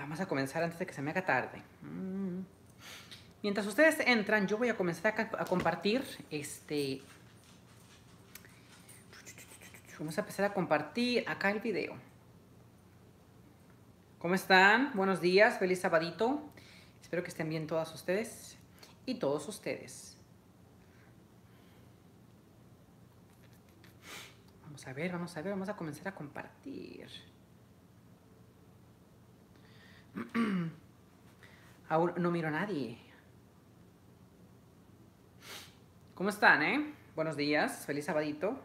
Vamos a comenzar antes de que se me haga tarde. Mientras ustedes entran, yo voy a comenzar a compartir Vamos a empezar a compartir acá el video. ¿Cómo están? Buenos días, feliz sabadito. Espero que estén bien todas ustedes y todos ustedes. Vamos a ver, vamos a comenzar a compartir. Aún no miro a nadie. ¿Cómo están, Buenos días, feliz sabadito.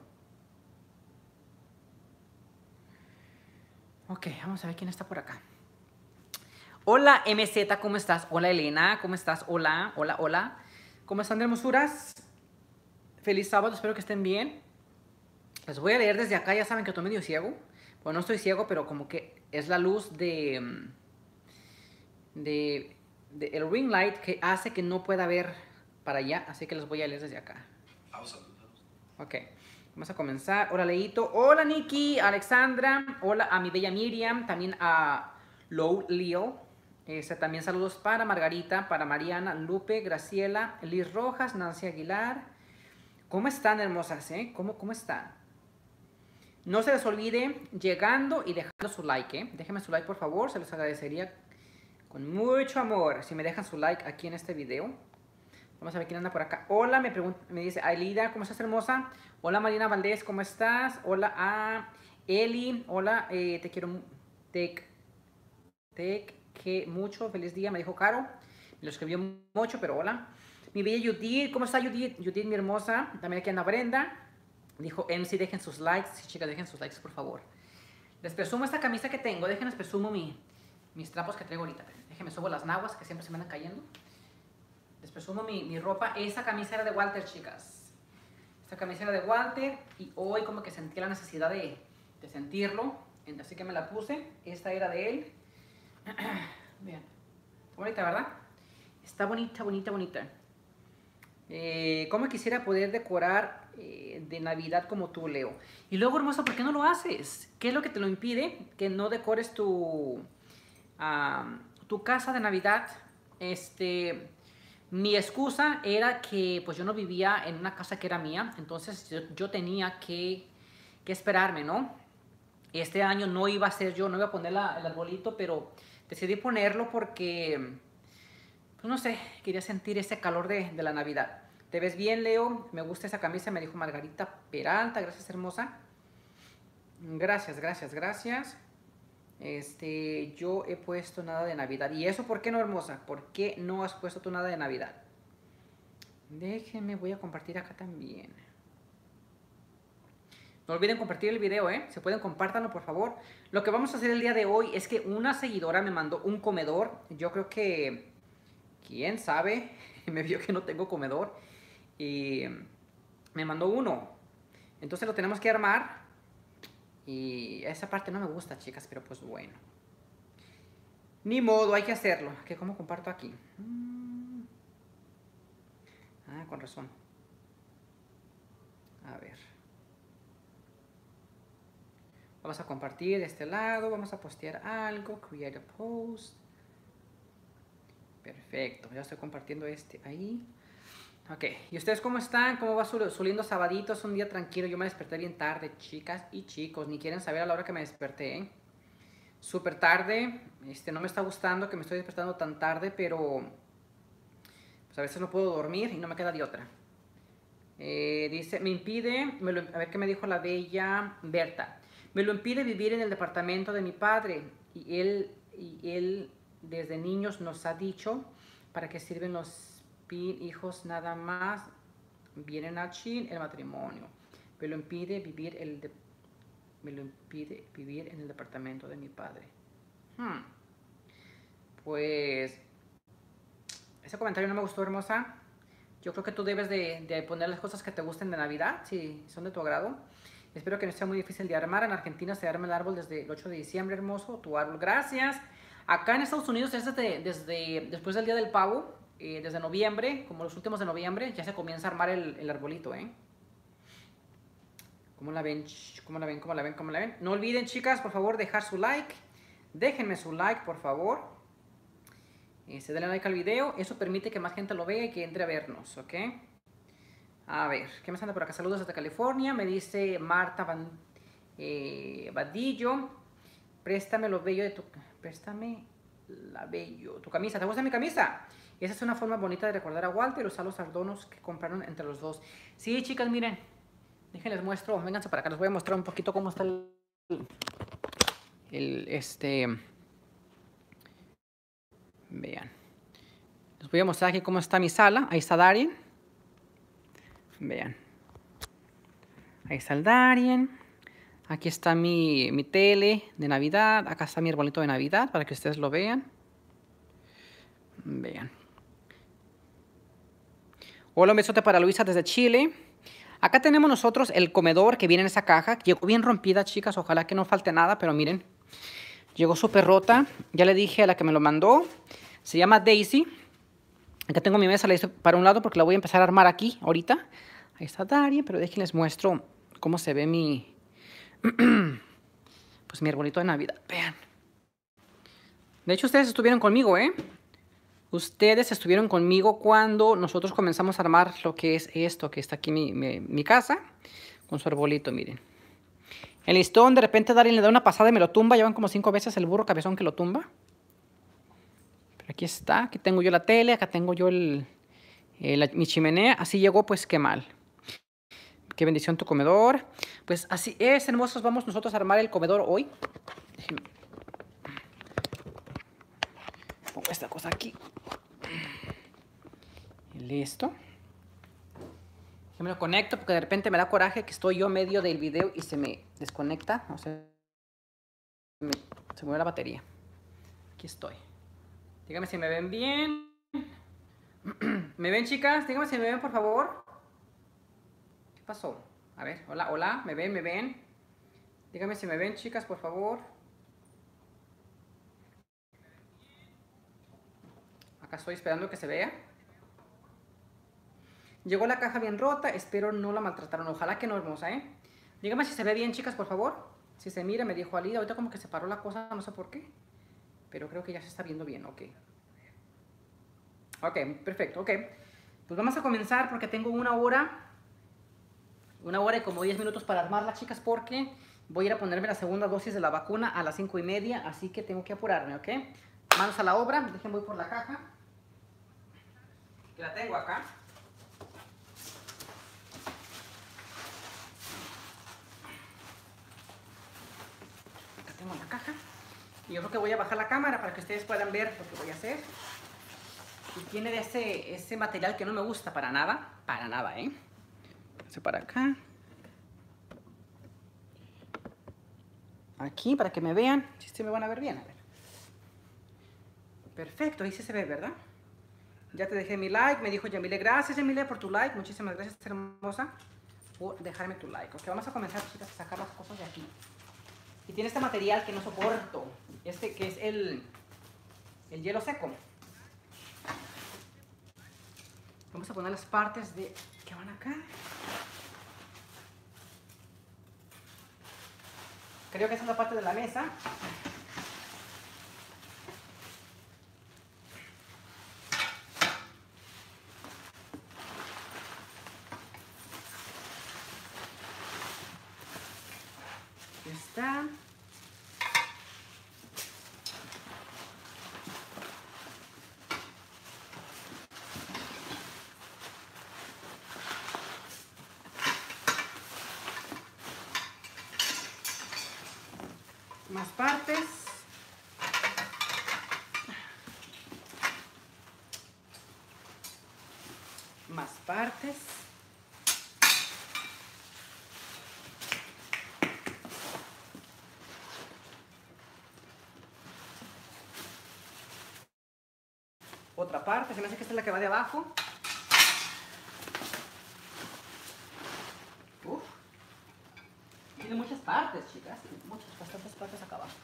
Ok, vamos a ver quién está por acá. Hola, MZ, ¿cómo estás? Hola, Elena, ¿cómo estás? Hola, hola, hola. ¿Cómo están de hermosuras? Feliz sábado, espero que estén bien. Les voy a leer desde acá, ya saben que estoy medio ciego. Bueno, no estoy ciego, pero como que es la luz de el ring light que hace que no pueda ver para allá, así que les voy a leer desde acá. Ok, vamos a comenzar. Hola, Leito. Hola, Nikki, Alexandra. Hola a mi bella Miriam, también a Low Leo. También saludos para Margarita, para Mariana, Lupe, Graciela, Liz Rojas, Nancy Aguilar. ¿Cómo están, hermosas, ¿Cómo están? No se les olvide llegando y dejando su like, Déjenme su like, por favor, se los agradecería con mucho amor si me dejan su like aquí en este video. Vamos a ver quién anda por acá. Hola, me dice Ailida, ¿cómo estás, hermosa? Hola, Marina Valdés, ¿cómo estás? Hola a Eli, hola, te quiero, que mucho, feliz día, me dijo Caro. Me lo escribió mucho, pero hola. Mi bella Judith, ¿cómo está Judith? Judith, mi hermosa. También aquí anda Brenda. Dijo MC, dejen sus likes. Sí, chicas, dejen sus likes, por favor. Les presumo esta camisa que tengo. Déjenles presumo mis trapos que traigo ahorita. Déjenme subo las naguas que siempre se me andan cayendo. Les presumo mi ropa. Esta camisa era de Walter, chicas. Esta camisa era de Walter. Y hoy como que sentí la necesidad de sentirlo. Así que me la puse. Esta era de él. Vean. Está bonita, ¿verdad? Está bonita, bonita, bonita. ¿Cómo quisiera poder decorar de Navidad como tú, Leo? Y luego, hermosa, ¿por qué no lo haces? ¿Qué es lo que te lo impide? Que no decores tu casa de Navidad. Mi excusa era que pues yo no vivía en una casa que era mía, entonces yo tenía que esperarme, ¿no? Este año no iba a ser yo, no iba a poner el arbolito, pero decidí ponerlo porque, pues no sé, quería sentir ese calor de la Navidad. ¿Te ves bien, Leo? Me gusta esa camisa, me dijo Margarita Peralta. Gracias, hermosa. Gracias, gracias, gracias. Yo he puesto nada de Navidad. ¿Y eso por qué no, hermosa? ¿Por qué no has puesto tú nada de Navidad? Déjenme, voy a compartir acá también. No olviden compartir el video, Si pueden, compártanlo, por favor. Lo que vamos a hacer el día de hoy es que una seguidora me mandó un comedor. Yo creo que, quién sabe, me vio que no tengo comedor. Y me mandó uno. Entonces lo tenemos que armar. Y esa parte no me gusta, chicas, pero pues bueno. Ni modo, hay que hacerlo. ¿Cómo comparto aquí? Con razón. A ver. Vamos a compartir de este lado. Vamos a postear algo. Create a post. Perfecto. Ya estoy compartiendo ahí. Ok. ¿Y ustedes cómo están? ¿Cómo va su lindo sabadito? Es un día tranquilo. Yo me desperté bien tarde, chicas y chicos. Ni quieren saber a la hora que me desperté, Súper tarde. No me está gustando que me estoy despertando tan tarde, pero pues a veces no puedo dormir y no me queda de otra. Dice, me impide, a ver qué me dijo la bella Berta. Me lo impide vivir en el departamento de mi padre. Y él desde niños nos ha dicho para qué sirven los hijos nada más. Vienen a chin el matrimonio. Me lo impide vivir en el departamento de mi padre. Pues ese comentario no me gustó, hermosa. Yo creo que tú debes de poner las cosas que te gusten de Navidad, si son de tu agrado. Espero que no sea muy difícil de armar. En Argentina se arma el árbol desde el 8 de diciembre, hermoso. Tu árbol, gracias. Acá en Estados Unidos es desde después del Día del Pavo, desde noviembre, como los últimos de noviembre, ya se comienza a armar el arbolito, ¿Cómo la ven? ¿Cómo la ven? ¿Cómo la ven? ¿Cómo la ven? No olviden, chicas, por favor, dejar su like. Déjenme su like, por favor. Se denle like al video. Eso permite que más gente lo vea y que entre a vernos, ¿ok? A ver, ¿qué me anda por acá? Saludos desde California. Me dice Marta Vadillo. Préstame lo bello de tu... Préstame la bello. Tu camisa. ¿Te gusta mi camisa? Esa es una forma bonita de recordar a Walter y usar los adornos que compraron entre los dos. Sí, chicas, miren. Déjenles muestro. Vénganse para acá. Les voy a mostrar un poquito cómo está Vean. Les voy a mostrar aquí cómo está mi sala. Ahí está Darien. Vean. Ahí está el Darien. Aquí está mi tele de Navidad. Acá está mi arbolito de Navidad para que ustedes lo vean. Vean. Hola, un besote para Luisa desde Chile. Acá tenemos nosotros el comedor que viene en esa caja. Llegó bien rompida, chicas. Ojalá que no falte nada, pero miren. Llegó súper rota. Ya le dije a la que me lo mandó. Se llama Daisy. Acá tengo mi mesa, la hice para un lado porque la voy a empezar a armar aquí ahorita. Ahí está Darien, pero déjenles muestro cómo se ve pues mi arbolito de Navidad. Vean. De hecho, ustedes estuvieron conmigo, ¿eh? Ustedes estuvieron conmigo cuando nosotros comenzamos a armar lo que es esto, que está aquí mi casa, con su arbolito, miren. El listón, de repente Darien le da una pasada y me lo tumba. Llevan como 5 veces el burro cabezón que lo tumba. Pero aquí está, aquí tengo yo la tele, acá tengo yo mi chimenea. Así llegó, pues qué mal. Qué bendición tu comedor. Pues así es, hermosos. Vamos nosotros a armar el comedor hoy. Déjenme. Pongo esta cosa aquí. Listo. Yo me lo conecto porque de repente me da coraje que estoy yo medio del video y se me desconecta. O sea, se mueve la batería. Aquí estoy. Díganme si me ven bien. ¿Me ven, chicas? Díganme si me ven, por favor. ¿Qué pasó? A ver, hola, hola. ¿Me ven? ¿Me ven? Díganme si me ven, chicas, por favor. Acá estoy esperando que se vea. Llegó la caja bien rota. Espero no la maltrataron. Ojalá que no, hermosa, ¿eh? Díganme si se ve bien, chicas, por favor. Si se mira, me dijo Alida. Ahorita como que se paró la cosa, no sé por qué. Pero creo que ya se está viendo bien, ok. Ok, perfecto, ok. Pues vamos a comenzar porque tengo una hora y como 10 minutos para armarla, chicas, porque voy a ir a ponerme la segunda dosis de la vacuna a las 5:30, así que tengo que apurarme, ¿ok? Manos a la obra, déjenme voy por la caja, que la tengo acá. Acá tengo la caja. Y yo creo que voy a bajar la cámara para que ustedes puedan ver lo que voy a hacer. Y tiene de ese material que no me gusta para nada, ¿eh? Para acá. Aquí, para que me vean. Si se me van a ver bien, a ver. Perfecto, ahí sí se ve, ¿verdad? Ya te dejé mi like, me dijo Yamile. Gracias, Yamile, por tu like. Muchísimas gracias, hermosa, por dejarme tu like. Ok, vamos a comenzar, chicas, a sacar las cosas de aquí. Y tiene este material que no soporto. Este que es el hielo seco. Vamos a poner las partes que van acá. Creo que esa es la parte de la mesa. Aquí está. Más partes. Más partes. Otra parte, se me hace que esta es la que va de abajo. Uf. Tiene muchas partes, chicas. Bastantes partes acá abajo.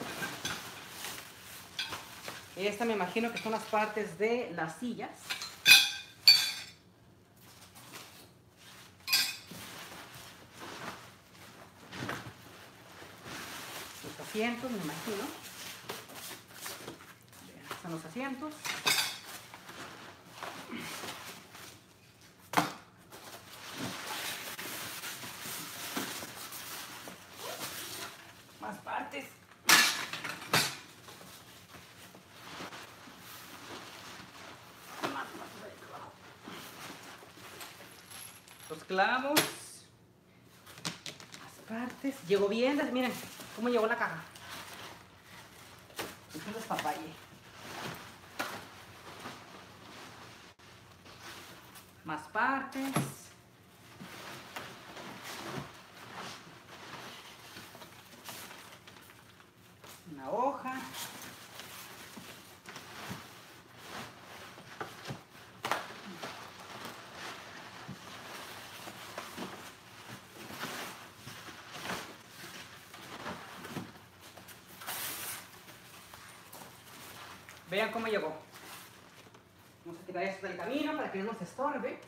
Esta me imagino que son las partes de las sillas. Los asientos, me imagino. están los asientos. Más partes. Los clavos. Las partes. Llegó bien, miren cómo llegó la caja. Es un despapalle. Más partes. Una hoja. Vean cómo llegó. Vamos a quitar esto del camino para que no nos estorbe.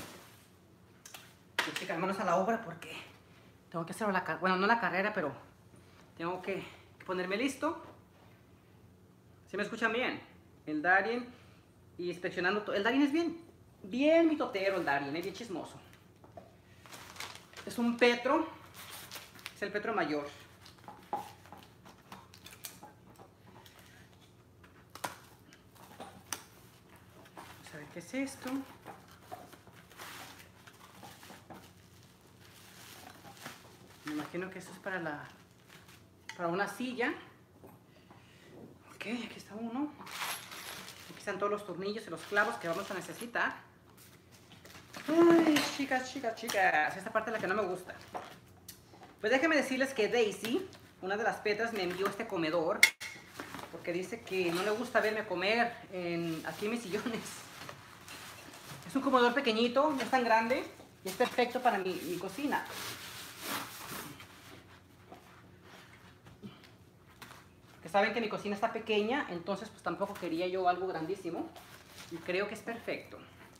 Y chicas, manos a la obra porque tengo que hacer bueno, no la carrera, pero tengo que ponerme listo. ¿Sí me escuchan bien? El Darien y inspeccionando todo. El Darien es bien mitotero, el Darien, es bien chismoso. Es un Petro, es el Petro mayor. Vamos a ver qué es esto. Me imagino que esto es para una silla. Ok, aquí está uno. Aquí están todos los tornillos y los clavos que vamos a necesitar. Ay, chicas. Esta parte es la que no me gusta. Pues déjenme decirles que Daisy, una de las Petras, me envió este comedor. Porque dice que no le gusta verme comer aquí en mis sillones. Es un comedor pequeñito, no es tan grande. Y es perfecto para mi cocina. Que saben que mi cocina está pequeña, entonces pues tampoco quería yo algo grandísimo. Y creo que es perfecto.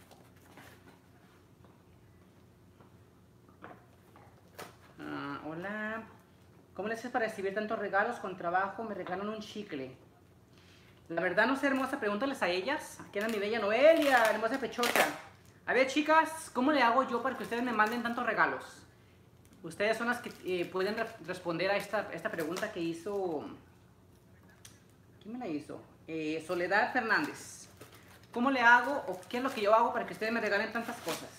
Hola. ¿Cómo les haces para recibir tantos regalos con trabajo? Me regalan un chicle. La verdad no sé, hermosa, pregúntales a ellas. Aquí anda mi bella Noelia, hermosa pechocha. A ver, chicas, ¿cómo le hago yo para que ustedes me manden tantos regalos? Ustedes son las que pueden responder a esta pregunta que hizo... ¿Quién me la hizo? Soledad Fernández. ¿Cómo le hago o qué es lo que yo hago para que ustedes me regalen tantas cosas?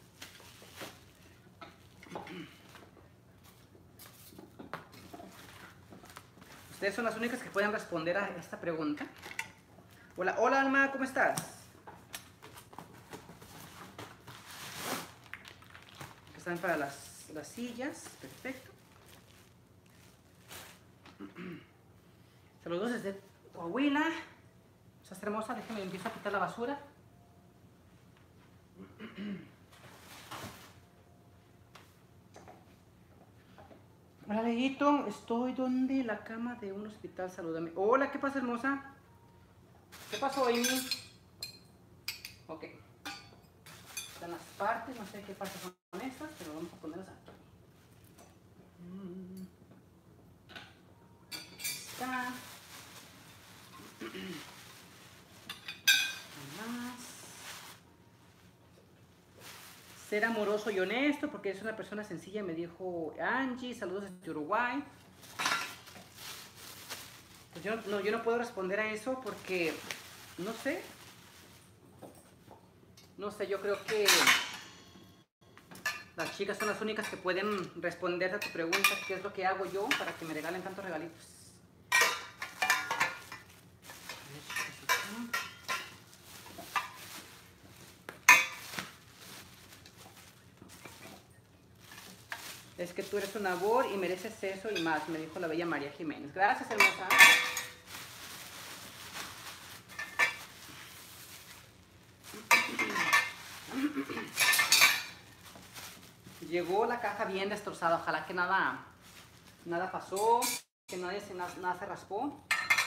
Ustedes son las únicas que pueden responder a esta pregunta. Hola, hola Alma, ¿cómo estás? Están para las sillas, perfecto. Saludos desde Coahuila. Esa es hermosa, déjenme empiezo a quitar la basura. Hola, Leguito, estoy donde la cama de un hospital, salúdame. Hola, ¿qué pasa, hermosa? ¿Qué pasó, Amy? Ok. Están las partes, no sé qué pasa con estas, pero vamos a ponerlas aquí. Aquí está. Más. Ser amoroso y honesto, porque es una persona sencilla, me dijo Angie. Saludos desde Uruguay. Pues yo no puedo responder a eso porque no sé. No sé, yo creo que las chicas son las únicas que pueden responder a tu pregunta, qué es lo que hago yo para que me regalen tantos regalitos. Es que tú eres un amor y mereces eso y más, me dijo la bella María Jiménez. Gracias, hermosa. Llegó la caja bien destrozada, ojalá que nada pasó, que nada se raspó.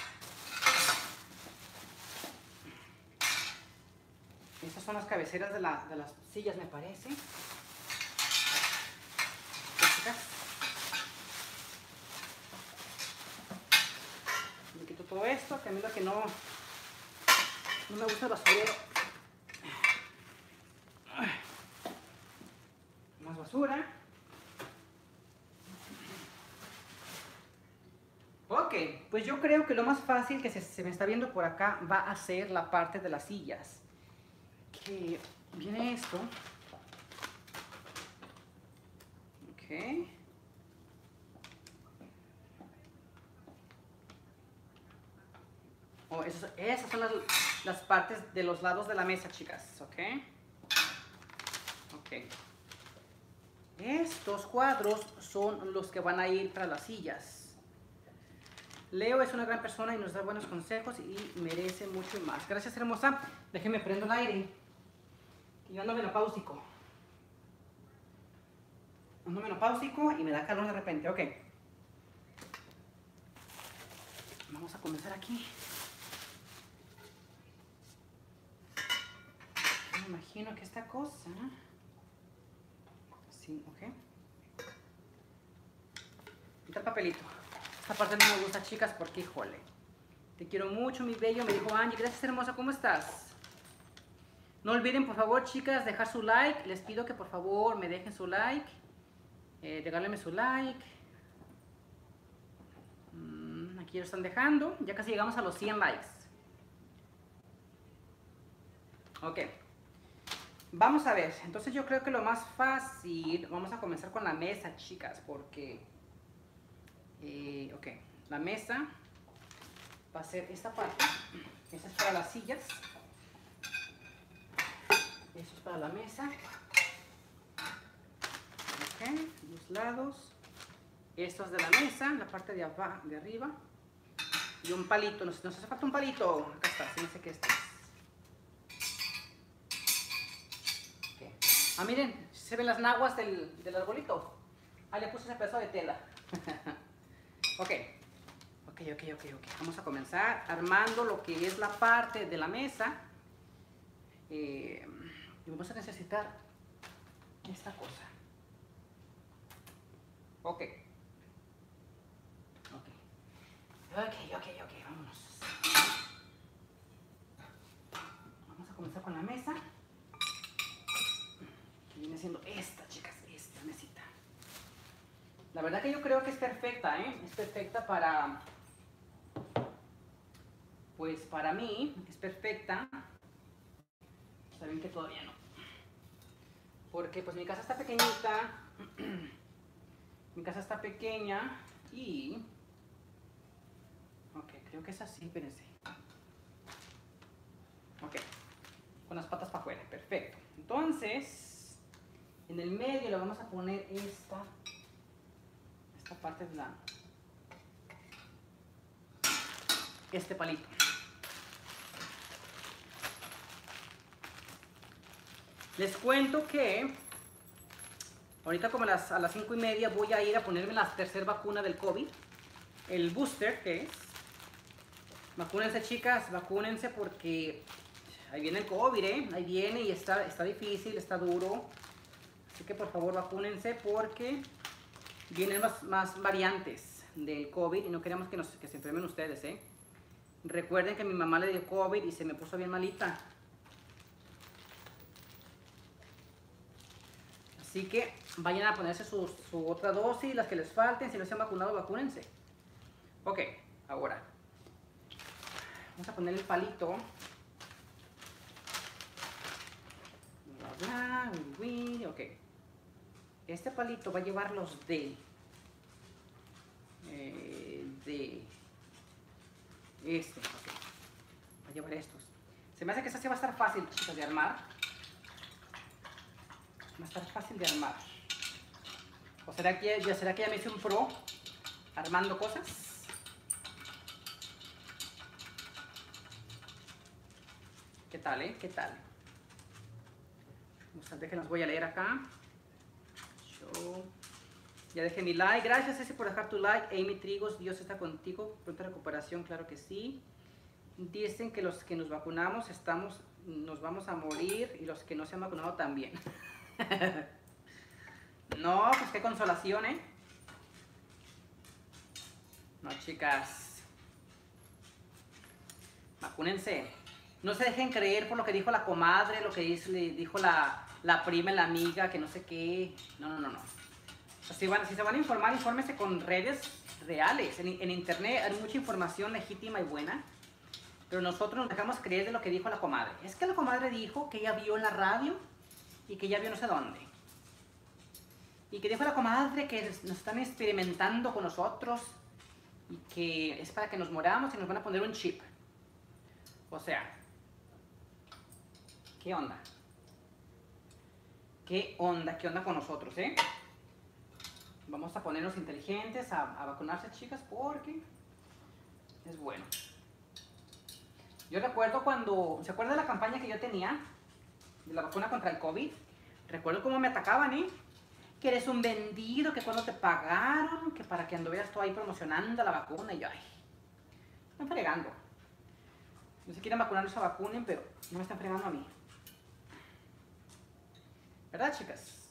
Estas son las cabeceras de las sillas, me parece. Le quito todo esto, que a mí lo que no No me gusta el basurero. Más basura. Ok, pues yo creo que lo más fácil que se me está viendo por acá va a ser la parte de las sillas. Que viene esto. Ok. Oh, esas son las partes de los lados de la mesa, chicas. Ok. Ok. Estos cuadros son los que van a ir para las sillas. Leo es una gran persona y nos da buenos consejos y merece mucho más. Gracias, hermosa. Déjenme prendo el aire. Yo ando menopáusico. Ando menopáusico y me da calor de repente. Ok. Vamos a comenzar aquí. Me imagino que esta cosa... Sí, ok. Quita el papelito. Esta parte no me gusta, chicas, porque, híjole. Te quiero mucho, mi bello. Me dijo Angie. Gracias, hermosa. ¿Cómo estás? No olviden, por favor, chicas, dejar su like. Les pido que, por favor, me dejen su like. Regálenme su like. Aquí lo están dejando. Ya casi llegamos a los 100 likes. Ok. Vamos a ver. Entonces yo creo que lo más fácil... Vamos a comenzar con la mesa, chicas, porque... ok. La mesa va a ser esta parte. Esa es para las sillas. Eso es para la mesa. Ok. Los lados. Esto es de la mesa, la parte de abajo, de arriba. Y un palito. Nos hace falta un palito. Acá está. Se me dice que este es. Ah, miren, se ven las naguas del arbolito. Ah, le puse ese pedazo de tela. Ok. Vamos a comenzar armando lo que es la parte de la mesa. Y vamos a necesitar esta cosa. Ok, vámonos. Vamos a comenzar con la mesa. Que viene siendo esta, chicas, esta mesita. La verdad que yo creo que es perfecta, ¿eh? Es perfecta para... Pues para mí es perfecta. Saben que todavía no. Porque pues mi casa está pequeñita. Mi casa está pequeña y... Ok, creo que es así, espérense. Ok, con las patas para afuera, perfecto. Entonces, en el medio le vamos a poner esta parte de la... Este palito. Les cuento que ahorita como a las 5:30 voy a ir a ponerme la tercera vacuna del COVID. El booster, que es. Vacúnense, chicas, vacúnense porque ahí viene el COVID, ¿eh? Ahí viene y está difícil, está duro. Así que por favor vacúnense porque vienen más variantes del COVID y no queremos que se enfermen ustedes, ¿eh? Recuerden que mi mamá le dio COVID y se me puso bien malita. Así que vayan a ponerse su otra dosis, las que les falten. Si no se han vacunado, vacúnense. Ok, ahora vamos a poner el palito. Ok. Este palito va a llevar los de este. Ok. Va a llevar estos. Se me hace que esta sí va a estar fácil, chicas, de armar. Va a estar fácil de armar. ¿O será que ya me hice un pro armando cosas? ¿Qué tal, ¿Qué tal? Déjenos, voy a leer acá. Ya dejé mi like. Gracias, Ceci, por dejar tu like. Amy Trigos, Dios está contigo. Pronta recuperación, claro que sí. Dicen que los que nos vacunamos nos vamos a morir y los que no se han vacunado también. No, pues qué consolación, ¿eh? No, chicas. Vacúnense. No se dejen creer por lo que dijo la comadre, lo que le dijo la prima, la amiga, que no sé qué. No, no, no, no. O sea, si se van a informar, infórmense con redes reales. En internet hay mucha información legítima y buena, pero nosotros nos dejamos creer de lo que dijo la comadre. Es que la comadre dijo que ella vio en la radio y que ella vio no sé dónde. Y que dijo la comadre que nos están experimentando con nosotros y que es para que nos moramos y nos van a poner un chip. O sea, ¿qué onda? ¿Qué onda? ¿Qué onda con nosotros, eh? Vamos a ponernos inteligentes a vacunarse, chicas, porque es bueno. Yo recuerdo cuando, ¿se acuerda de la campaña que yo tenía? De la vacuna contra el COVID. Recuerdo cómo me atacaban, ¿eh? Que eres un vendido, que cuando te pagaron, que para que anduvieras tú ahí promocionando la vacuna. Y yo, ay, me están fregando. No se quieren vacunar, no se vacunen, pero no me están fregando a mí. ¿Verdad, chicas?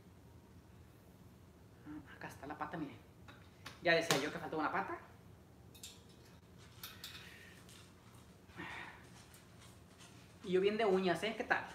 Acá está la pata, miren. Ya decía yo que faltaba una pata. Y yo bien de uñas, ¿eh? ¿Qué tal?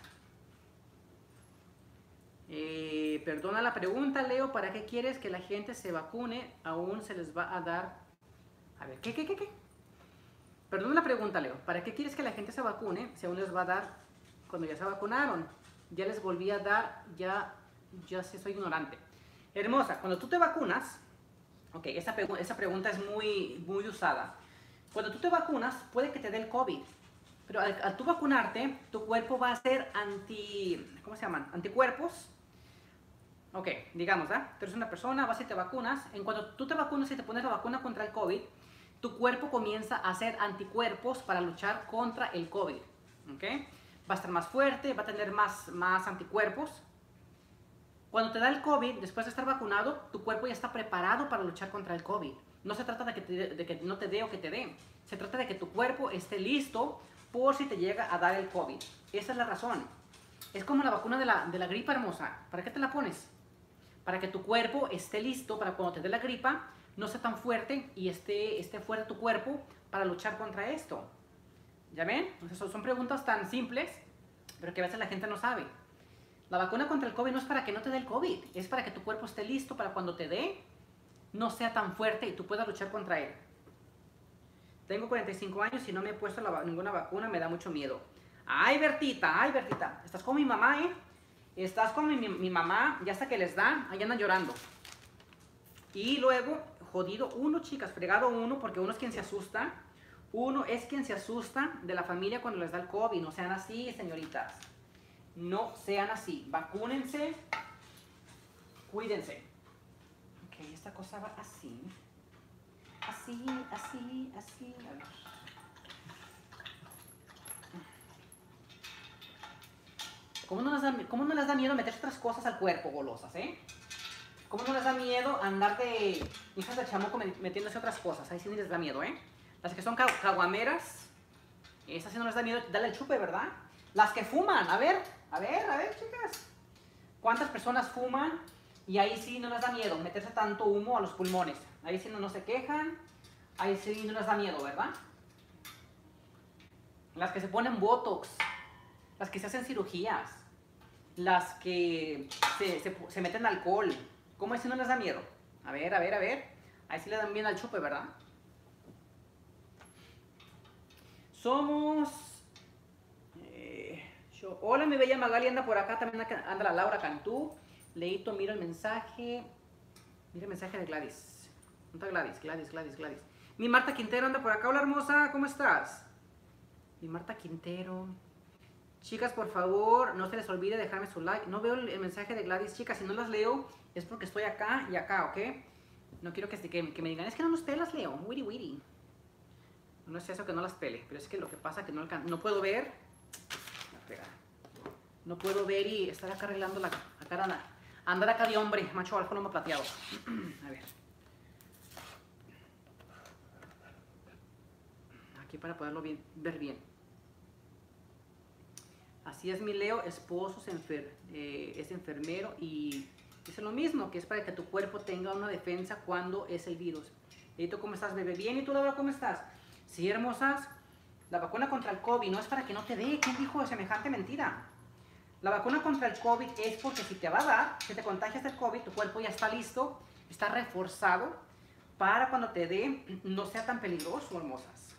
Perdona la pregunta, Leo. ¿Para qué quieres que la gente se vacune? Aún se les va a dar... A ver, ¿qué? Perdona la pregunta, Leo. ¿Para qué quieres que la gente se vacune si aún les va a dar cuando ya se vacunaron? Ya les volví a dar, ya sí soy ignorante. Hermosa, cuando tú te vacunas... Ok, esa pregunta es muy usada. Cuando tú te vacunas, puede que te dé el COVID. Pero al tú vacunarte, tu cuerpo va a hacer ¿cómo se llaman? Anticuerpos. Ok, digamos, ¿ah? Tú eres una persona, vas y te vacunas. En cuanto tú te vacunas y te pones la vacuna contra el COVID, tu cuerpo comienza a hacer anticuerpos para luchar contra el COVID. ¿Ok? Va a estar más fuerte, va a tener más anticuerpos. Cuando te da el COVID, después de estar vacunado, tu cuerpo ya está preparado para luchar contra el COVID. No se trata de que no te dé o que te dé. Se trata de que tu cuerpo esté listo por si te llega a dar el COVID. Esa es la razón. Es como la vacuna de la gripa, hermosa. ¿Para qué te la pones? Para que tu cuerpo esté listo para cuando te dé la gripa, no sea tan fuerte y esté fuerte tu cuerpo para luchar contra esto. ¿Ya ven? Entonces, son preguntas tan simples, pero que a veces la gente no sabe. La vacuna contra el COVID no es para que no te dé el COVID, es para que tu cuerpo esté listo para cuando te dé, no sea tan fuerte y tú puedas luchar contra él. Tengo 45 años y no me he puesto ninguna vacuna, me da mucho miedo. Ay, Bertita, estás con mi mamá, ¿eh? Estás con mi mamá, ya hasta que les da, ahí andan llorando. Y luego, jodido uno, chicas, fregado uno, porque uno es quien se asusta. Uno es quien se asusta de la familia cuando les da el COVID. No sean así, señoritas. No sean así. Vacúnense. Cuídense. Ok, esta cosa va así. Así. A ver. ¿Cómo no les da miedo meter otras cosas al cuerpo, golosas, eh? ¿Cómo no les da miedo andar de hijas de chamuco metiéndose otras cosas? Ahí sí ni les da miedo, ¿eh? Las que son caguameras, esas sí no les da miedo darle el chupe, ¿verdad? Las que fuman, a ver, chicas. ¿Cuántas personas fuman? Y ahí sí no les da miedo meterse tanto humo a los pulmones. Ahí sí no se quejan, ahí sí no les da miedo, ¿verdad? Las que se ponen botox, las que se hacen cirugías, las que se meten alcohol. ¿Cómo es si no les da miedo? A ver. Ahí sí le dan bien al chupe, ¿verdad? Somos... Hola, mi bella Magali anda por acá. También anda la Laura Cantú. Leito, mira el mensaje. Mira el mensaje de Gladys. ¿Dónde está Gladys? Mi Marta Quintero anda por acá. Hola, hermosa. ¿Cómo estás? Mi Marta Quintero. Chicas, por favor, no se les olvide dejarme su like. No veo el mensaje de Gladys. Chicas, si no las leo, es porque estoy acá y acá, ¿ok? No quiero que me digan, es que no nos pelas, Leo. Witty. No es eso que no las pele, pero es que lo que pasa es que no puedo ver. No puedo ver y estar acá arreglando la cara. Andar acá de hombre, macho alfa no me ha plateado. A ver. Aquí para poderlo ver bien. Así es, mi Leo, esposo es enfermero y dice lo mismo, que es para que tu cuerpo tenga una defensa cuando es el virus. ¿Y tú cómo estás, bebé? Bien, ¿y tú, Laura, cómo estás? Sí, hermosas. La vacuna contra el COVID no es para que no te dé. ¿Quién dijo semejante mentira? La vacuna contra el COVID es porque si te va a dar, si te contagias del COVID, tu cuerpo ya está listo, está reforzado para cuando te dé no sea tan peligroso, hermosas.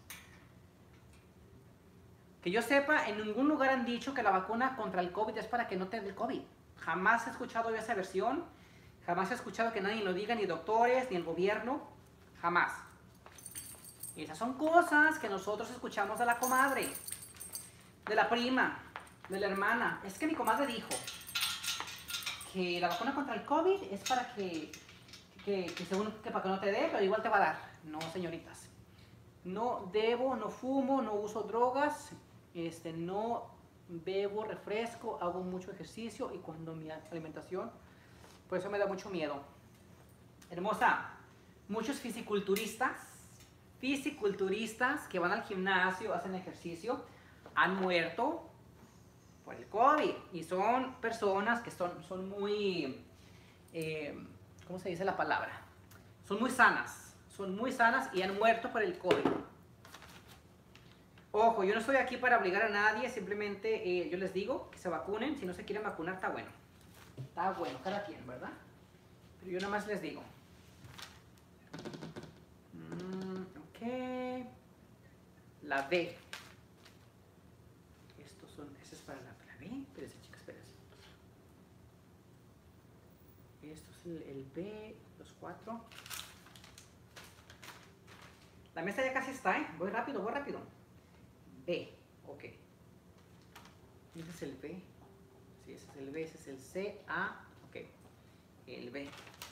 Que yo sepa, en ningún lugar han dicho que la vacuna contra el COVID es para que no te dé el COVID. Jamás he escuchado yo esa versión. Jamás he escuchado que nadie lo diga, ni doctores, ni el gobierno. Jamás. Y esas son cosas que nosotros escuchamos de la comadre, de la prima, de la hermana. Es que mi comadre dijo que la vacuna contra el COVID es para que según que para que no te dé, pero igual te va a dar. No, señoritas. No debo, no fumo, no uso drogas, no bebo refresco, hago mucho ejercicio y cuando mi alimentación, por eso me da mucho miedo. Hermosa, muchos fisiculturistas que van al gimnasio, hacen ejercicio, han muerto por el COVID y son personas que son muy, ¿cómo se dice la palabra? Son muy sanas y han muerto por el COVID. Ojo, yo no estoy aquí para obligar a nadie, simplemente yo les digo que se vacunen. Si no se quieren vacunar, está bueno. Está bueno, cada quien, ¿verdad? Pero yo nada más les digo. Ok. La B. Este es para la B. Espérense, chicas, espérense. Esto es el B, los 4. La mesa ya casi está, ¿eh? Voy rápido, voy rápido. B, ok. Ese es el B. Sí, ese es el B, ese es el C, A, ok. El B.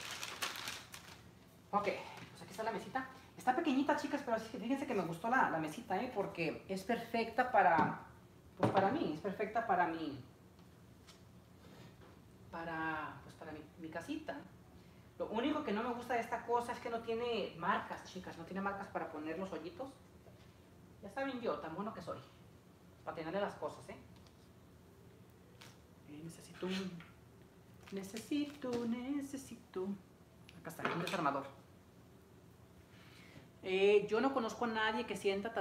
Ok, pues aquí está la mesita. Está pequeñita, chicas, pero fíjense que me gustó la mesita, ¿eh? Porque es perfecta pues para mí, es perfecta para mí. Para mi casita. Lo único que no me gusta de esta cosa es que no tiene marcas, chicas, no tiene marcas para poner los hoyitos. Ya saben yo, tan bueno que soy, para tenerle las cosas, ¿eh? Necesito. Acá está, un desarmador. Yo no conozco a nadie que siendo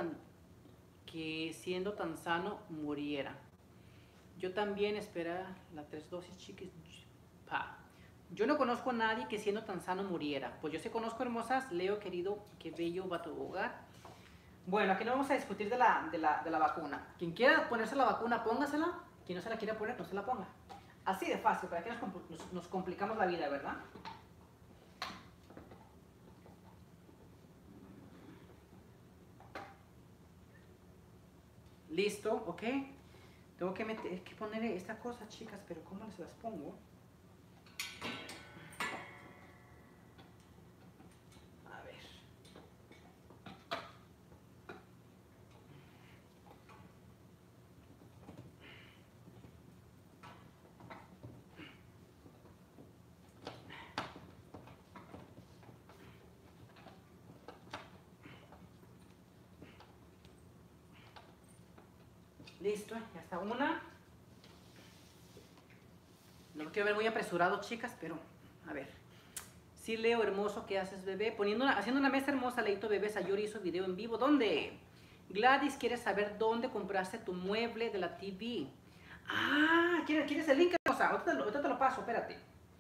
tan sano muriera. Yo también espera la 3 dosis, chicas. Yo no conozco a nadie que siendo tan sano muriera. Pues yo sí conozco, hermosas. Leo, querido, qué bello va tu hogar. Bueno, aquí no vamos a discutir de la vacuna. Quien quiera ponerse la vacuna, póngasela. Quien no se la quiera poner, no se la ponga. Así de fácil, para que nos complicamos la vida, ¿verdad? Listo, ok. Tengo que poner esta cosa, chicas, pero ¿cómo se las pongo? A ver. Listo, ya está una. No lo quiero ver muy apresurado, chicas, pero a ver. Sí, Leo, hermoso, ¿qué haces, bebé? Haciendo una mesa hermosa, Leito Bebé Sayuri hizo video en vivo. ¿Dónde? Gladys quiere saber dónde compraste tu mueble de la TV. Ah, ¿quieres el link, hermosa? Ahorita te lo paso, espérate.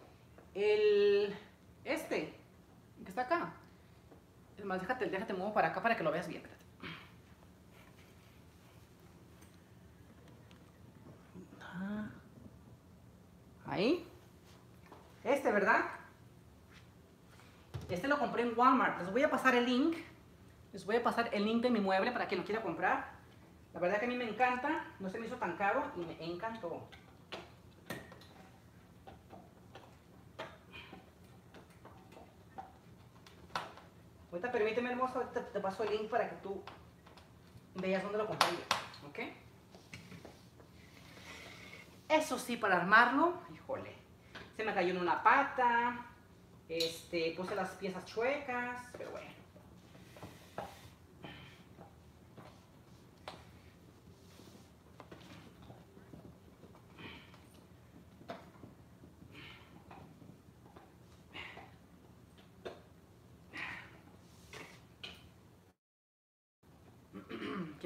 Que está acá. Es más, déjate muevo para acá para que lo veas bien, espérate. Ahí. ¿Verdad? Lo compré en Walmart. Les voy a pasar el link. Les voy a pasar el link de mi mueble para quien lo quiera comprar. La verdad que a mí me encanta. No se me hizo tan caro y me encantó. Ahorita permíteme, hermoso. Ahorita te paso el link para que tú veas dónde lo compré. ¿Ok? Eso sí, para armarlo, híjole, se me cayó en una pata, puse las piezas chuecas, pero bueno.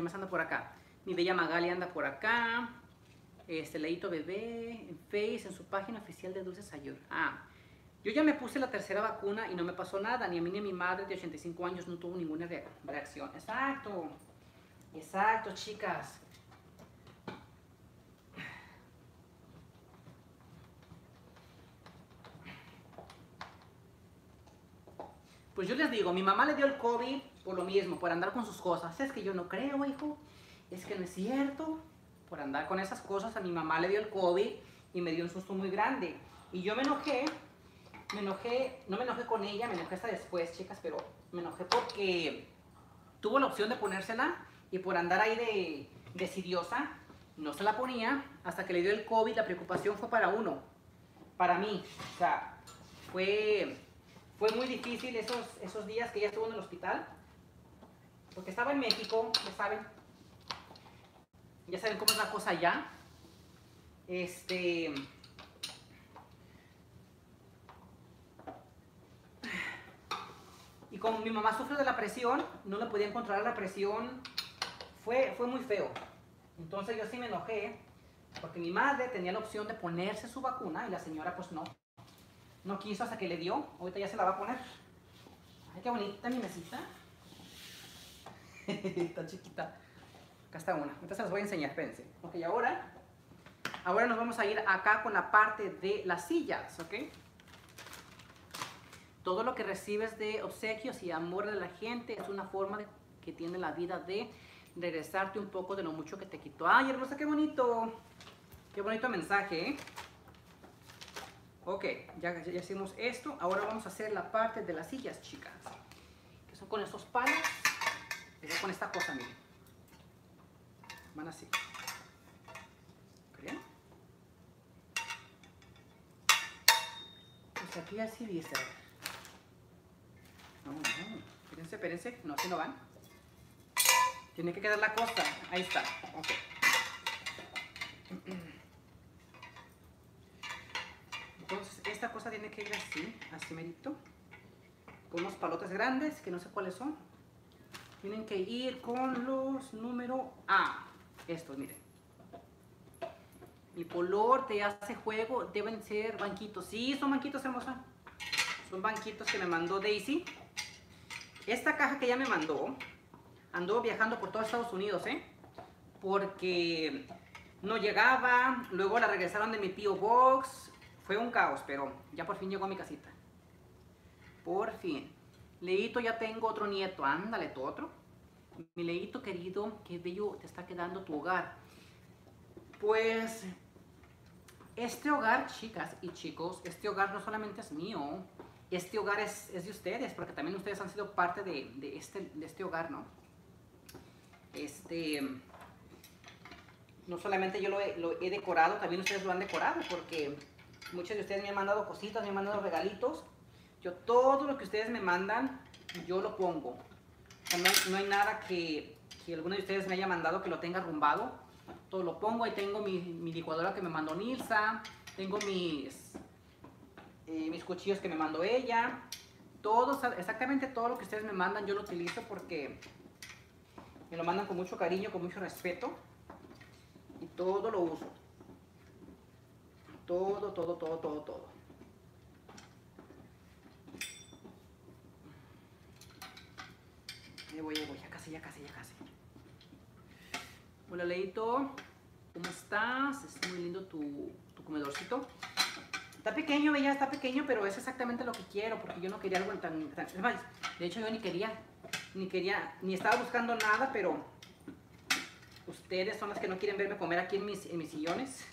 ¿quién más anda por acá? Mi bella Magali anda por acá. Leito Bebé, en Face, en su página oficial de Dulces Ayur. Yo ya me puse la tercera vacuna y no me pasó nada. Ni a mí ni a mi madre de 85 años no tuvo ninguna reacción. Exacto. Exacto, chicas. Pues yo les digo, mi mamá le dio el COVID por lo mismo, por andar con sus cosas. Es que yo no creo, hijo. Es que no es cierto. Por andar con esas cosas, a mi mamá le dio el COVID y me dio un susto muy grande. Y yo me enojé, no me enojé con ella, me enojé hasta después, chicas, pero me enojé porque tuvo la opción de ponérsela y por andar ahí de decidiosa, no se la ponía hasta que le dio el COVID. La preocupación fue para uno, para mí. O sea, fue muy difícil esos días que ella estuvo en el hospital, porque estaba en México, ya saben cómo es la cosa allá. Y como mi mamá sufre de la presión, no le podían controlar la presión, fue muy feo. Entonces yo sí me enojé, porque mi madre tenía la opción de ponerse su vacuna y la señora pues no quiso hasta que le dio. Ahorita ya se la va a poner. Ay, qué bonita mi mesita. Está chiquita. Acá está una. Ahorita se las voy a enseñar, espérense. Ok, ahora nos vamos a ir acá con la parte de las sillas, ¿ok? Todo lo que recibes de obsequios y amor de la gente es una forma que tiene la vida de regresarte un poco de lo mucho que te quitó. Ay, hermosa, qué bonito. Qué bonito mensaje, ¿eh? Ok, ya hicimos esto. Ahora vamos a hacer la parte de las sillas, chicas. Que son con estos palos. Con esta cosa, miren. Van así. ¿Creen? Pues aquí así dice. No. Espérense. No, así no van. Tiene que quedar la cosa. Ahí está. Ok. Entonces, esta cosa tiene que ir así merito. Con unos palotes grandes, que no sé cuáles son. Tienen que ir con los número A. Estos, miren. El color te hace juego. Deben ser banquitos. Sí, son banquitos, hermosa. Son banquitos que me mandó Daisy. Esta caja que ella me mandó, andó viajando por todo Estados Unidos, porque no llegaba. Luego la regresaron de mi P.O. Box. Fue un caos, pero ya por fin llegó a mi casita. Por fin. Leito, ya tengo otro nieto. Ándale, tu otro. Mi Leito querido, qué bello te está quedando tu hogar. Pues este hogar, chicas y chicos, este hogar no solamente es mío. Este hogar es de ustedes, porque también ustedes han sido parte de este hogar, ¿no? No solamente yo lo he decorado, también ustedes lo han decorado, porque muchos de ustedes me han mandado cositas, me han mandado regalitos. Yo todo lo que ustedes me mandan, yo lo pongo. O sea, no hay nada que alguno de ustedes me haya mandado que lo tenga arrumbado. Todo lo pongo. Ahí tengo mi licuadora que me mandó Nilsa. Tengo mis cuchillos que me mandó ella. Exactamente todo lo que ustedes me mandan yo lo utilizo porque me lo mandan con mucho cariño, con mucho respeto. Y todo lo uso. Todo. Ahí voy, ya casi. Hola, Leito, ¿cómo estás? Es muy lindo tu comedorcito. Está pequeño, bella, está pequeño, pero es exactamente lo que quiero, porque yo no quería algo tan... De hecho, yo ni estaba buscando nada, pero ustedes son las que no quieren verme comer aquí en mis sillones.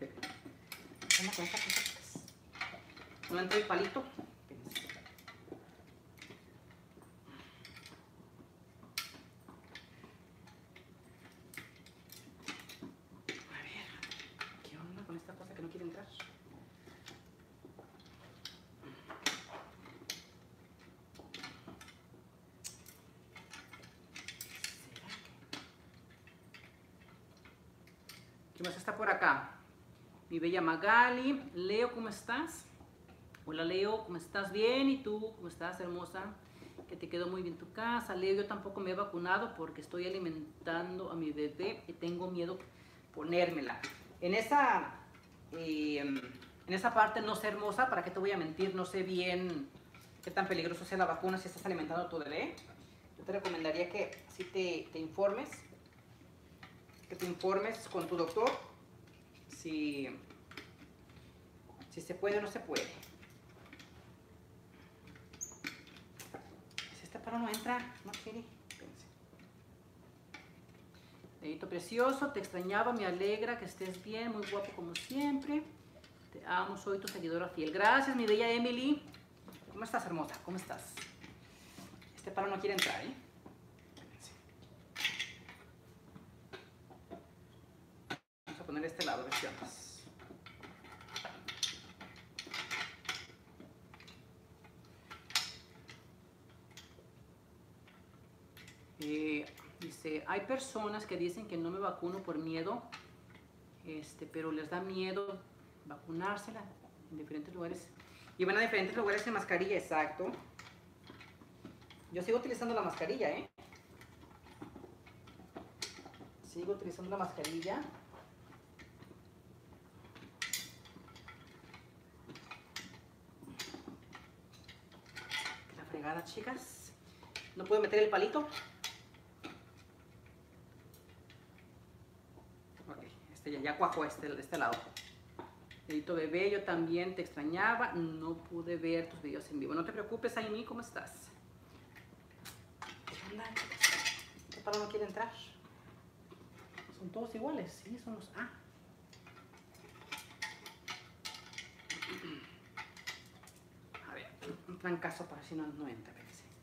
No entra el palito. ¿Quién más está por acá? Mi bella Magali. Leo, ¿cómo estás? Hola, Leo, ¿cómo estás? Bien, ¿y tú? ¿Cómo estás, hermosa? que te quedó muy bien tu casa. Leo, yo tampoco me he vacunado porque estoy alimentando a mi bebé y tengo miedo ponérmela. En esa parte no sé, hermosa, ¿para qué te voy a mentir? No sé bien qué tan peligroso sea la vacuna si estás alimentando a tu bebé. Yo te recomendaría que si te informes, con tu doctor si se puede o no se puede. Si este paro no entra, no quiere. Dedito precioso, te extrañaba, me alegra que estés bien, muy guapo como siempre. Te amo, soy tu seguidora fiel. Gracias, mi bella Emily. ¿Cómo estás, hermosa? ¿Cómo estás? Este palo no quiere entrar, ¿eh? Vamos a poner este lado, versiones. Dice, hay personas que dicen que no me vacuno por miedo, pero les da miedo vacunársela en diferentes lugares. Y van a diferentes lugares sin mascarilla, exacto. Yo sigo utilizando la mascarilla, ¿eh? Sigo utilizando la mascarilla. La fregada, chicas. No puedo meter el palito. Ya cuajó este lado. Dedito bebé, yo también te extrañaba. No pude ver tus videos en vivo. No te preocupes, Aimi, ¿cómo estás? ¿Qué onda? Este palo no quiere entrar. Son todos iguales, sí, son los A. A ver, un trancazo para si no entra.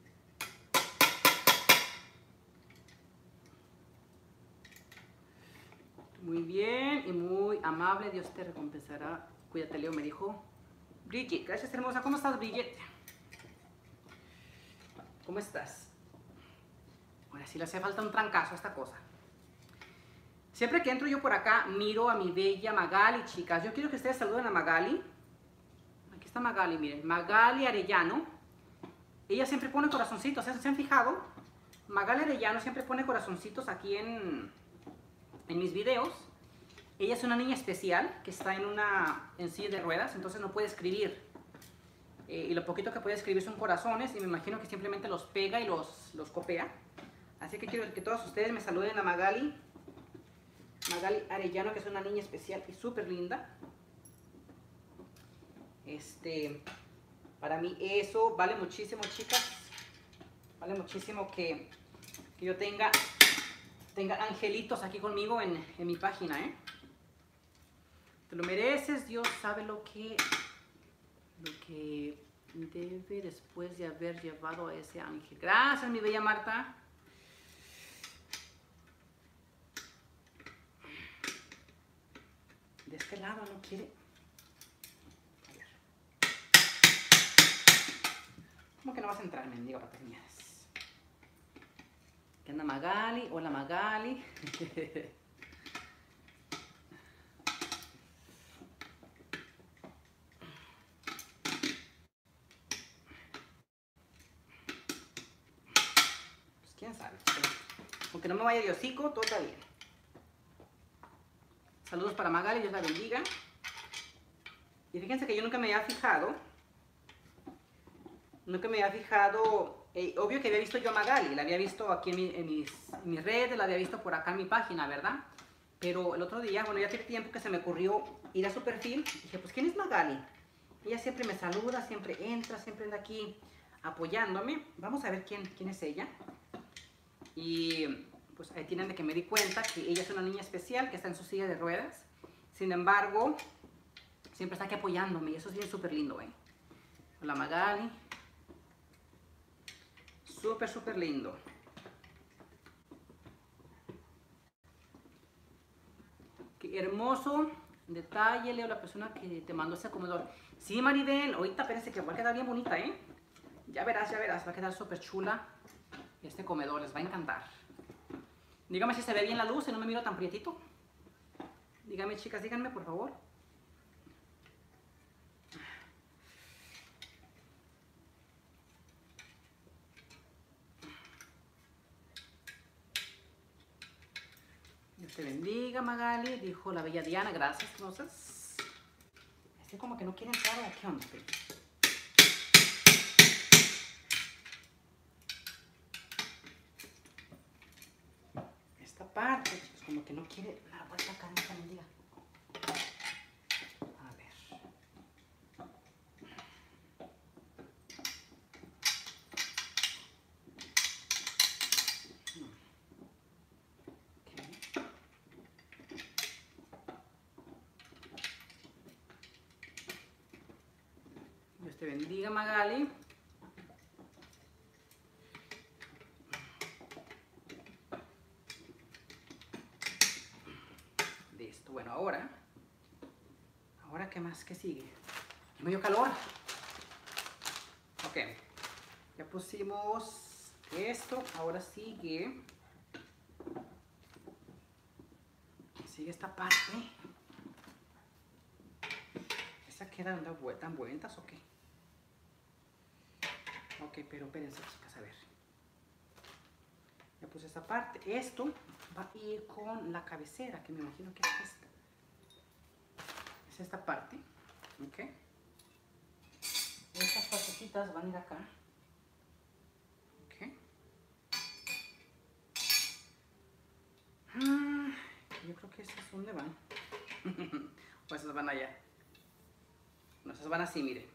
Muy bien y muy amable, Dios te recompensará. Cuídate, Leo, me dijo Bridget. Gracias, hermosa. ¿Cómo estás, Bridget? ¿Cómo estás? Ahora sí le hace falta un trancazo a esta cosa. Siempre que entro yo por acá, miro a mi bella Magali, chicas. Yo quiero que ustedes saluden a Magali. Aquí está Magali, miren. Magali Arellano. Ella siempre pone corazoncitos, ¿se han fijado? Magali Arellano siempre pone corazoncitos aquí en mis videos. Ella es una niña especial que está en silla de ruedas, entonces no puede escribir. Y lo poquito que puede escribir son corazones y me imagino que simplemente los pega y los copia. Así que quiero que todos ustedes me saluden a Magali. Magali Arellano, que es una niña especial y súper linda. Para mí eso vale muchísimo, chicas. Vale muchísimo que yo tenga angelitos aquí conmigo en mi página, ¿eh? Te lo mereces, Dios sabe lo que debe después de haber llevado a ese ángel. Gracias, mi bella Marta. De este lado no quiere. A ver. ¿Cómo que no vas a entrar, mendiga patas mías? ¿Qué anda Magali? Hola, Magali. ¿Quién sabe? Aunque no me vaya de hocico, todo está bien. Saludos para Magali, Dios la bendiga. Y fíjense que yo nunca me había fijado. Obvio que había visto yo a Magali, la había visto aquí en mis redes, la había visto por acá en mi página, ¿verdad? Pero el otro día, bueno, ya tiene tiempo que se me ocurrió ir a su perfil. Dije, pues, ¿quién es Magali? Ella siempre me saluda, siempre anda aquí apoyándome. Vamos a ver quién es ella. Y pues ahí tienen de que me di cuenta que ella es una niña especial que está en su silla de ruedas. Sin embargo, siempre está aquí apoyándome y eso es bien súper lindo, ¿eh? Hola, Magali. Súper, súper lindo. Qué hermoso detalle, Leo, la persona que te mandó ese acomodador. Sí, Maribel, ahorita parece que va a quedar bien bonita, ¿eh? Ya verás, va a quedar súper chula. Este comedor les va a encantar. Dígame si se ve bien la luz y no me miro tan prietito. Díganme, chicas, díganme, por favor. Dios te bendiga, Magali, dijo la bella Diana, gracias, entonces. Este como que no quiere entrar, ¿o qué onda? Esta parte, chicos, como que no quiere dar vuelta acá, no se bendiga. A ver. Dios te bendiga, Magali. Listo. Bueno, ahora ¿qué más? ¿Qué sigue? Me dio calor. Ok. Ya pusimos esto. Ahora sigue esta parte. ¿Esa queda dando vueltas o qué? Ok, pero espérense, chicas, a ver. Ya puse esta parte. Esto va a ir con la cabecera, que me imagino que es esta. Es esta parte. Ok. Estas partecitas van a ir acá. Ok. Yo creo que esas ¿dónde van? O esas van allá. No, esas van así, miren.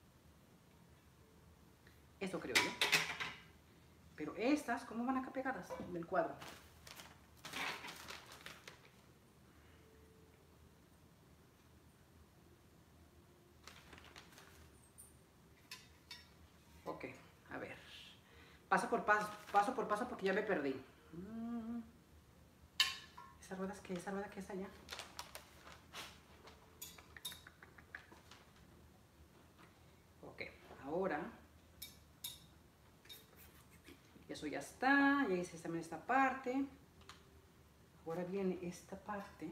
Eso creo yo. Pero estas, ¿cómo van acá pegadas del cuadro? Ok, a ver. Paso por paso porque ya me perdí. ¿Esa rueda es qué? ¿Esa rueda qué es allá? Ok, ahora eso ya está. Ya hice también esta parte. Ahora viene esta parte.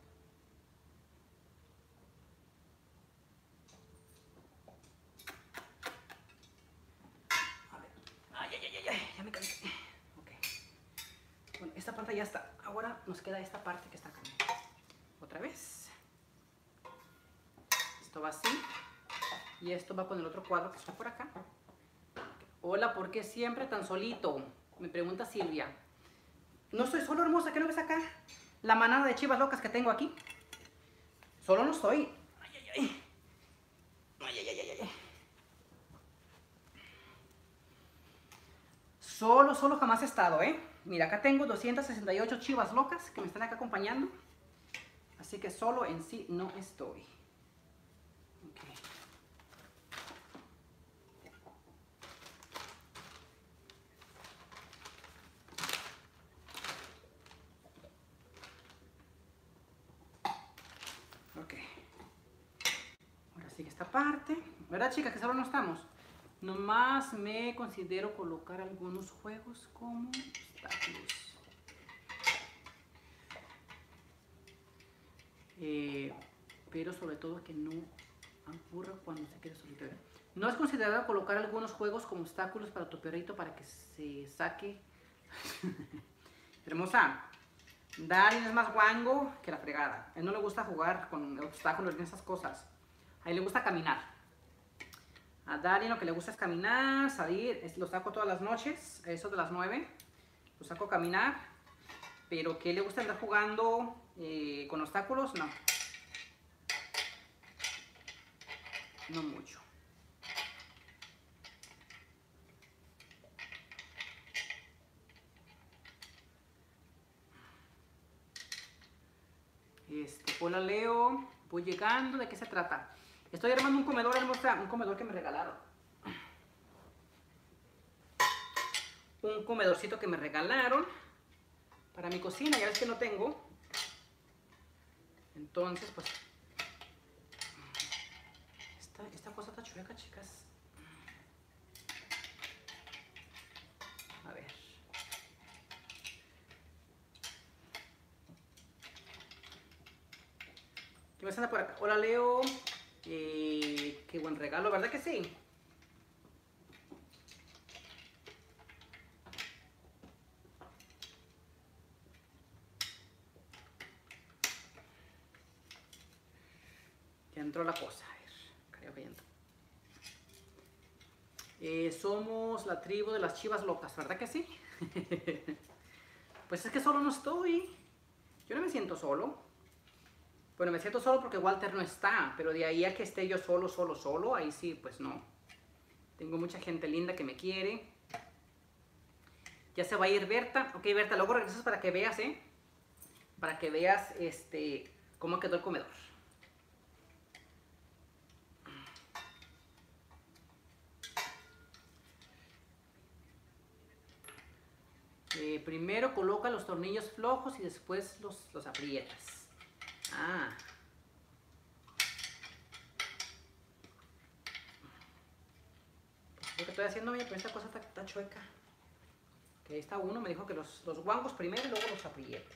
A ver. Ay, ya me cansé. Ok. Bueno, esta parte ya está. Ahora nos queda esta parte que está acá. Otra vez. Esto va así. Y esto va con el otro cuadro que está por acá. Hola, ¿por qué siempre tan solito? Me pregunta Silvia. No estoy solo, hermosa, ¿qué no ves acá? La manada de chivas locas que tengo aquí. Solo no estoy. Solo jamás he estado, ¿eh? Mira, acá tengo 268 chivas locas que me están acá acompañando. Así que solo en sí no estoy. Okay. Ok. Ahora sigue esta parte. ¿Verdad, chicas? Que solo no estamos. Nomás me considero colocar algunos juegos como obstáculos. Pero sobre todo que no ocurra cuando se quede solito. No es considerado colocar algunos juegos como obstáculos para tu perrito para que se saque. Hermosa, Darien es más guango que la fregada. A él no le gusta jugar con obstáculos ni esas cosas. A él le gusta caminar. A Darien lo que le gusta es caminar, salir. Lo saco todas las noches, eso de las 9. Lo saco a caminar. Pero que le gusta andar jugando con obstáculos, no. No mucho. Hola Leo, voy llegando, ¿de qué se trata? Estoy armando un comedor, hermosa, un comedor que me regalaron. Un comedorcito que me regalaron para mi cocina, ya ves que no tengo. Entonces, pues, esta cosa está chueca, chicas. A ver. ¿Qué más anda por acá? Hola Leo. Qué buen regalo, ¿verdad que sí? Ya entró la cosa. A ver, creo que ya entró. Somos la tribu de las chivas locas, ¿verdad que sí? Pues es que solo no estoy. Yo no me siento solo. Bueno, me siento solo porque Walter no está, pero de ahí a que esté yo solo, ahí sí, pues no. Tengo mucha gente linda que me quiere. Ya se va a ir Berta. Ok, Berta, luego regresas para que veas, para que veas cómo quedó el comedor. Primero coloca los tornillos flojos y después los aprietas. Ah. Lo que estoy haciendo, pero esta cosa está chueca. Que ahí está uno, me dijo que los guangos primero y luego los apriete.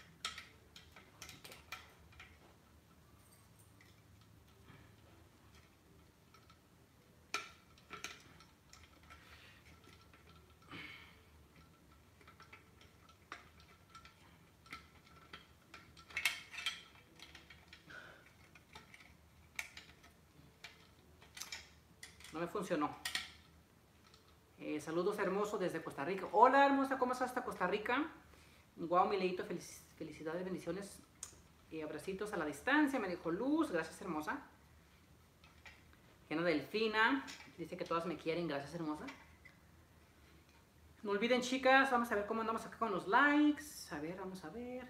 No me funcionó. Saludos hermosos desde Costa Rica. Hola hermosa, ¿cómo estás hasta Costa Rica? Guau, mi leito, felicidades, bendiciones y abracitos a la distancia, me dijo Luz, gracias hermosa. Diana Delfina, dice que todas me quieren, gracias hermosa. No olviden chicas, vamos a ver cómo andamos acá con los likes. A ver, vamos a ver.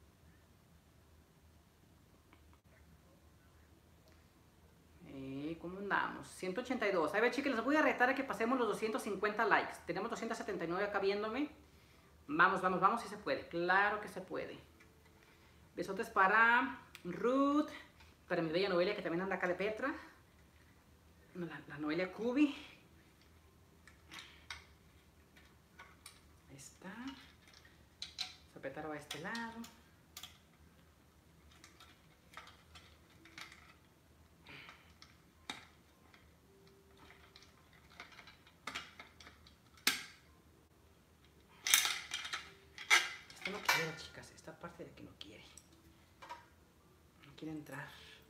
¿Cómo andamos? 182. A ver, chicas, les voy a retar a que pasemos los 250 likes. Tenemos 279 acá viéndome. Vamos, vamos, vamos, si se puede. Claro que se puede. Besotes para Ruth, para mi bella Noelia, que también anda acá de Petra. La Noelia Cubi. Ahí está. Vamos a apretar a este lado. No quiere, chicas, esta parte de que no quiere entrar.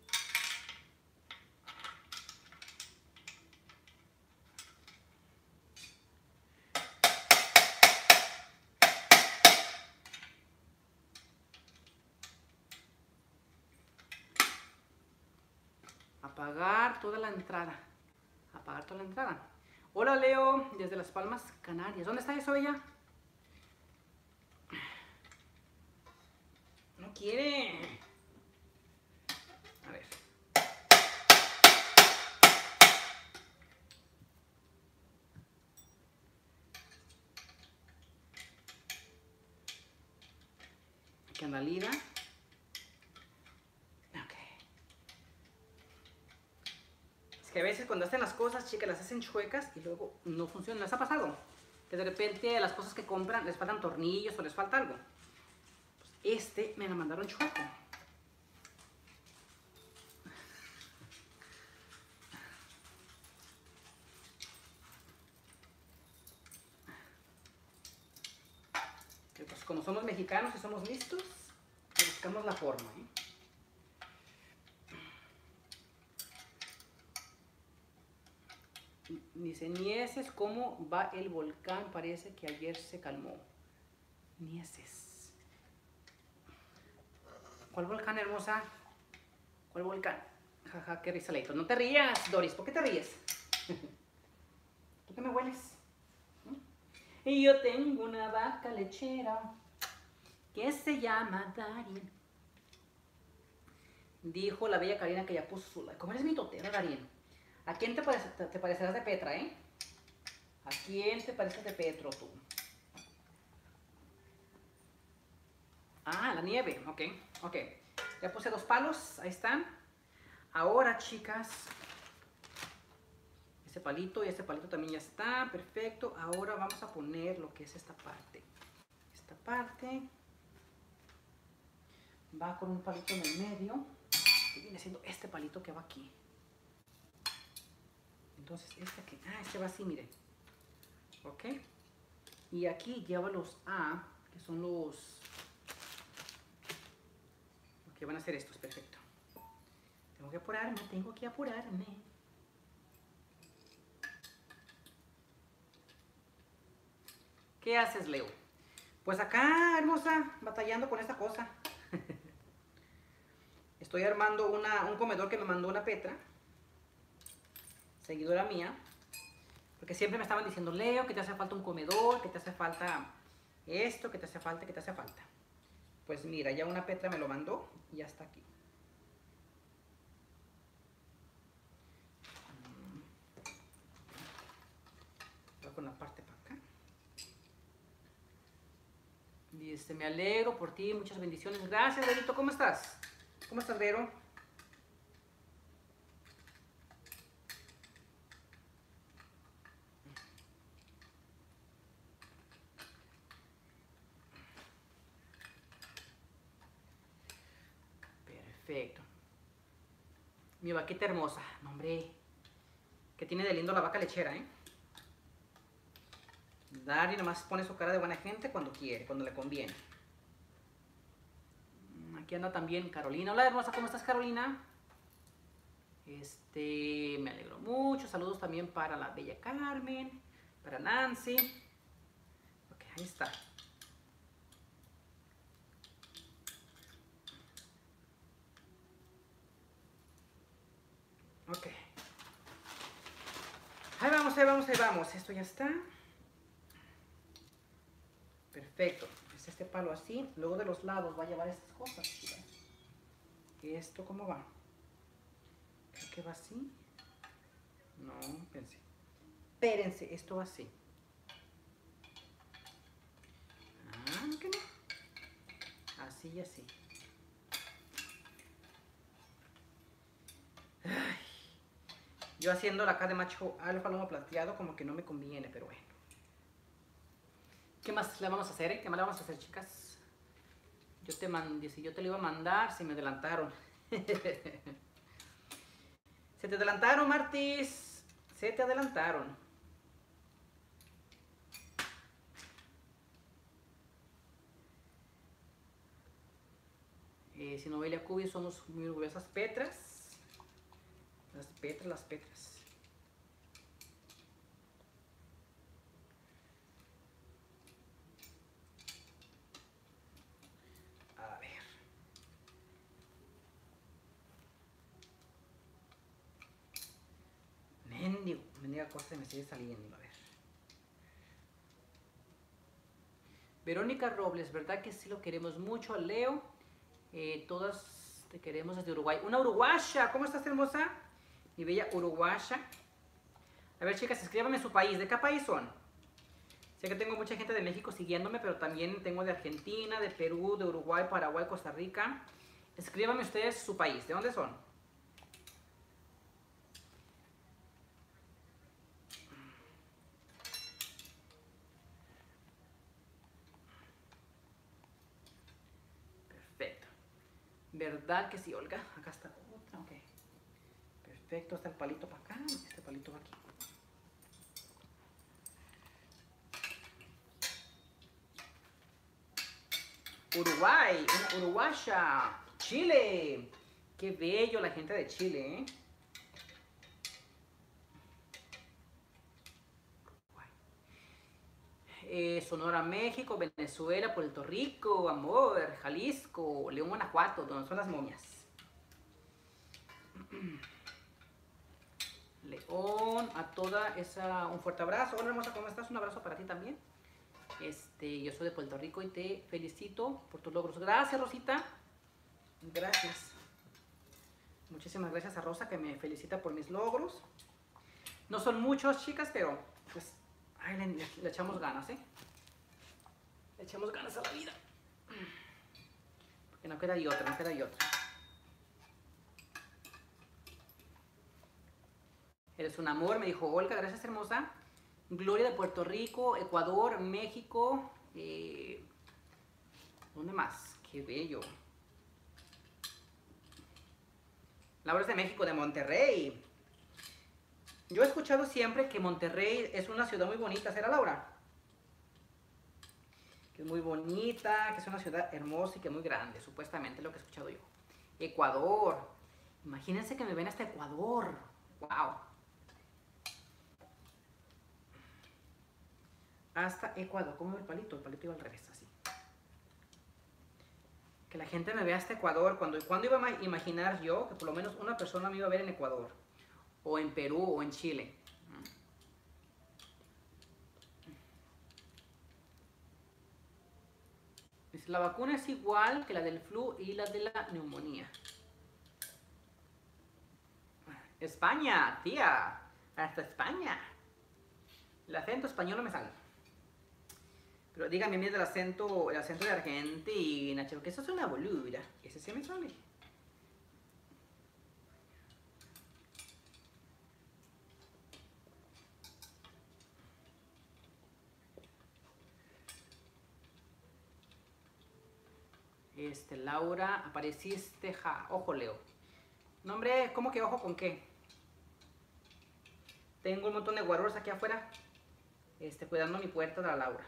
Apagar toda la entrada. Apagar toda la entrada. Hola Leo, desde Las Palmas, Canarias. ¿Dónde está eso ella? No quiere. A ver. Aquí anda Lida. Ok. Es que a veces cuando hacen las cosas, chicas, las hacen chuecas y luego no funcionan. ¿Les ha pasado? Que de repente a las cosas que compran les faltan tornillos o les falta algo. Pues me lo mandaron chueco. Pues como somos mexicanos y somos listos, buscamos la forma. Dice, Nieces, ¿cómo va el volcán? Parece que ayer se calmó. Nieces. ¿Cuál volcán, hermosa? ¿Cuál volcán? Jaja, qué risa, Leito. No te rías, Doris. ¿Por qué te ríes? ¿Tú qué me hueles? Y yo tengo una vaca lechera que se llama Darien. Dijo la bella Karina que ya puso su like. ¿Cómo eres mi totera, Darien? ¿A quién te parecerás de Petra, ¿A quién te pareces de Petro tú? Ah, la nieve. Ok, ok. Ya puse 2 palos. Ahí están. Ahora, chicas, este palito y este palito también ya está. Perfecto. Ahora vamos a poner lo que es esta parte. Esta parte va con un palito en el medio. Que viene siendo este palito que va aquí. Entonces, este va así, miren. ¿Ok? Y aquí lleva los A, que son los que van a hacer estos, perfecto. Tengo que apurarme, tengo que apurarme. ¿Qué haces, Leo? Pues acá, hermosa, batallando con esta cosa. Estoy armando un comedor que me mandó una Petra, seguidora mía, porque siempre me estaban diciendo, Leo, que te hace falta un comedor, que te hace falta esto, que te hace falta, que te hace falta. Pues mira, ya una Petra me lo mandó y ya está aquí. Voy con la parte para acá. Dice, me alegro por ti, muchas bendiciones. Gracias, Verito, ¿cómo estás? ¿Cómo estás, Vero? Perfecto. Mi vaquita hermosa. No, hombre. Que tiene de lindo la vaca lechera, ¿eh? Dari nomás pone su cara de buena gente cuando quiere, cuando le conviene. Aquí anda también Carolina. Hola, hermosa, ¿cómo estás, Carolina? Me alegro mucho. Saludos también para la bella Carmen, para Nancy. Ok, ahí está. Ok. Ahí vamos, ahí vamos, ahí vamos. Esto ya está. Perfecto. Es este palo así. Luego de los lados va a llevar estas cosas. ¿Esto cómo va? Creo que va así. No, pensé. Espérense, esto va así. Ah, ¿qué no? Así y así. Ay, yo haciendo la cara de macho alfa lomo plateado como que no me conviene, pero bueno. ¿Qué más le vamos a hacer, ¿Qué más le vamos a hacer, chicas? Yo te mandé, si yo te lo iba a mandar, se me adelantaron. Se te adelantaron, Martis. Se te adelantaron. Si Novelia Cubi somos muy orgullosas Petras. Las Petras, las Petras. A ver. Mendiga cosa me sigue saliendo, a ver. Verónica Robles, ¿verdad que sí lo queremos mucho? Leo, todas te queremos desde Uruguay. Una uruguaya, ¿cómo estás, hermosa? Mi bella uruguaya. A ver, chicas, escríbanme su país. ¿De qué país son? Sé que tengo mucha gente de México siguiéndome, pero también tengo de Argentina, de Perú, de Uruguay, Paraguay, Costa Rica. Escríbanme ustedes su país. ¿De dónde son? Perfecto. ¿Verdad que sí, Olga? Acá está otra, ok. Perfecto, está el palito para acá, este palito va aquí. Uruguay, una uruguaya. Chile. Qué bello la gente de Chile, ¿eh? Sonora, México, Venezuela, Puerto Rico, Amor, Jalisco, León, Guanajuato, donde son las momias. León, a toda esa, un fuerte abrazo. Hola, hermosa, ¿cómo estás? Un abrazo para ti también. Yo soy de Puerto Rico y te felicito por tus logros. Gracias, Rosita. Gracias. Muchísimas gracias a Rosa que me felicita por mis logros. No son muchos, chicas, pero pues ay, le echamos ganas, ¿eh? Le echamos ganas a la vida. Porque no queda de otra, no queda de otra. Eres un amor, me dijo Olga, gracias, hermosa. Gloria de Puerto Rico, Ecuador, México. ¿Dónde más? Qué bello. Laura es de México, de Monterrey. Yo he escuchado siempre que Monterrey es una ciudad muy bonita, ¿será, Laura? Que es muy bonita, que es una ciudad hermosa y que es muy grande, supuestamente, lo que he escuchado yo. Ecuador. Imagínense que me ven hasta Ecuador. Wow. Hasta Ecuador. ¿Cómo va el palito? El palito iba al revés, así. Que la gente me vea hasta Ecuador. ¿Cuándo iba a imaginar yo que por lo menos una persona me iba a ver en Ecuador? O en Perú o en Chile. Dice, la vacuna es igual que la del flu y la de la neumonía. España, tía. Hasta España. El acento español no me sale. Pero dígame a mí el acento de Argentina, que eso es una boluda. Ese sí me sale. Laura, apareciste, ja. Ojo, Leo. Nombre, ¿cómo que ojo con qué? Tengo un montón de guarros aquí afuera. Cuidando mi puerta de la Laura.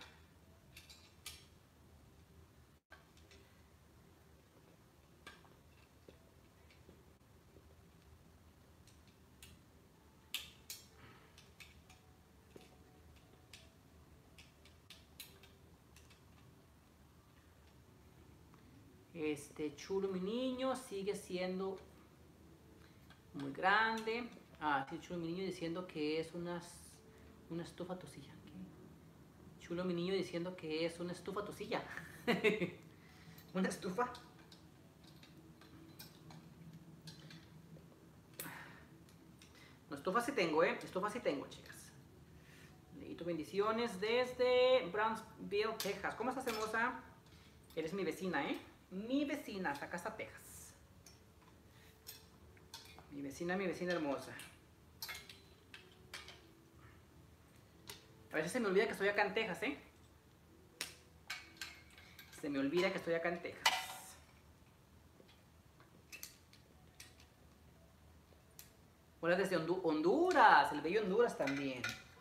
Chulo mi niño sigue siendo muy grande. Ah, sí, chulo mi niño diciendo que es una estufa tu silla. ¿Qué? Chulo mi niño diciendo que es una estufa tu silla. ¿Una estufa? No, estufa sí tengo, estufa sí tengo, chicas. Leito bendiciones desde Brownsville, Texas. ¿Cómo estás, hermosa? Eres mi vecina, Mi vecina, hasta casa, Texas. Mi vecina hermosa. A veces se me olvida que estoy acá en Texas, Se me olvida que estoy acá en Texas. Hola desde Honduras, el bello Honduras también.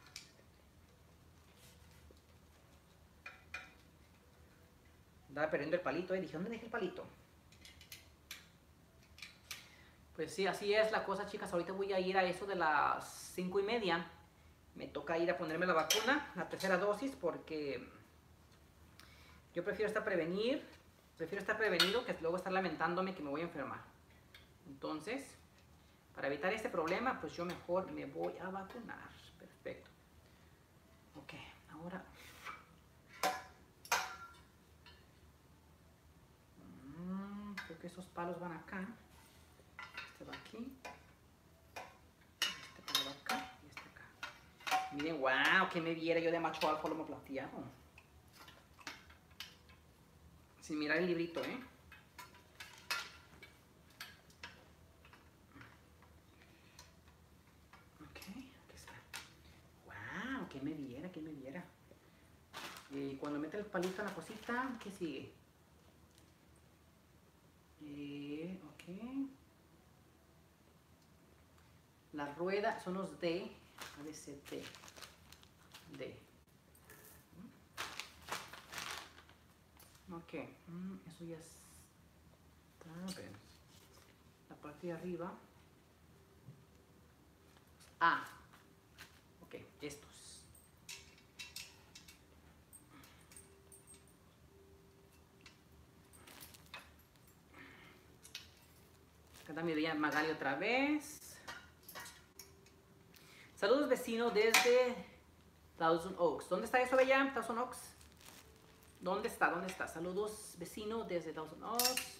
Andaba perdiendo el palito, Dije, ¿dónde dejé el palito? Pues sí, así es la cosa, chicas. Ahorita voy a ir a eso de las 5:30. Me toca ir a ponerme la vacuna, la tercera dosis, porque yo prefiero estar prevenido que luego estar lamentándome que me voy a enfermar. Entonces, para evitar este problema, pues yo mejor me voy a vacunar. Perfecto. Ok, ahora... creo que esos palos van acá. Este va aquí. Este palo va acá y este acá. Miren, wow, que me viera yo de macho alfa lomo plateado. Sin mirar el librito, Ok, aquí está. Wow, que me viera, que me viera. Y cuando mete el palito en la cosita, ¿qué sigue? Ok. La rueda son los D. A ver si D. Ok. Eso ya está. La parte de arriba. A. Ok, estos. Acá también veía Magali otra vez. Saludos, vecino, desde Thousand Oaks. ¿Dónde está eso, Bella? Thousand Oaks. ¿Dónde está? ¿Dónde está? Saludos, vecino, desde Thousand Oaks.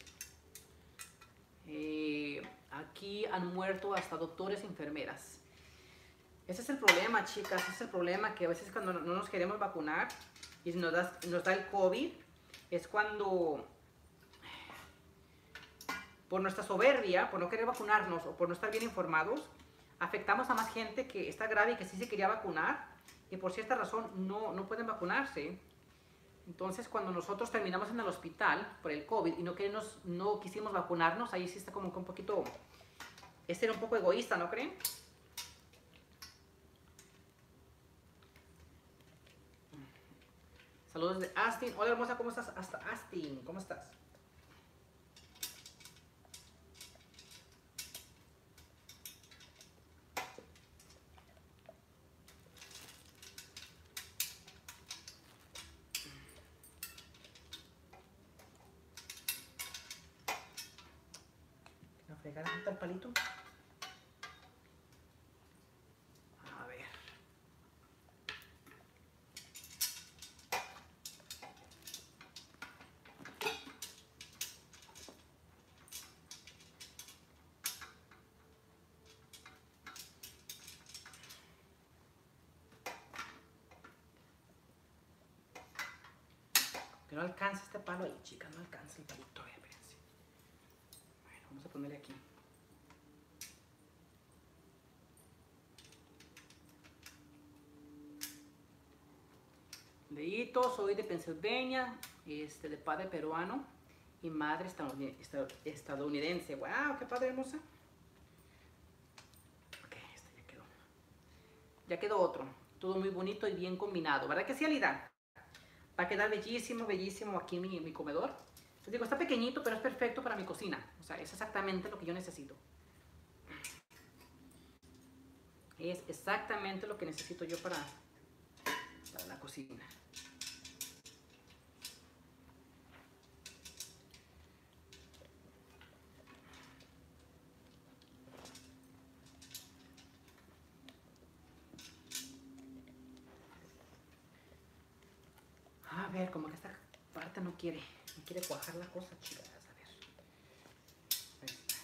Aquí han muerto hasta doctores y enfermeras. Ese es el problema, chicas. Ese es el problema, que a veces cuando no nos queremos vacunar y nos da el COVID, es cuando, por nuestra soberbia, por no querer vacunarnos o por no estar bien informados, afectamos a más gente que está grave y que sí se quería vacunar y por cierta razón no pueden vacunarse. Entonces, cuando nosotros terminamos en el hospital por el COVID y no quisimos vacunarnos, ahí sí está como que un poquito... Este era un poco egoísta, ¿no creen? Saludos de Austin. Hola, hermosa, ¿cómo estás? Hasta Austin, ¿cómo estás? fregar junto al palito. A ver. Que no alcanza este palo ahí, chicas, no alcanza el palito. A ver, espérense. Bueno, vamos a ponerle aquí. Leíto, soy de Pensilvania, de padre peruano y madre estadounidense. ¡Wow! ¡Qué padre, hermosa! Ok, este ya quedó. Ya quedó otro. Todo muy bonito y bien combinado. ¿Verdad que sí, Alida? Va a quedar bellísimo, bellísimo aquí en mi comedor. Les digo, está pequeñito, pero es perfecto para mi cocina. O sea, es exactamente lo que yo necesito. Es exactamente lo que necesito yo para la cocina. A ver, como que esta parte no quiere cuajar la cosa, chicas. A ver. Ahí está.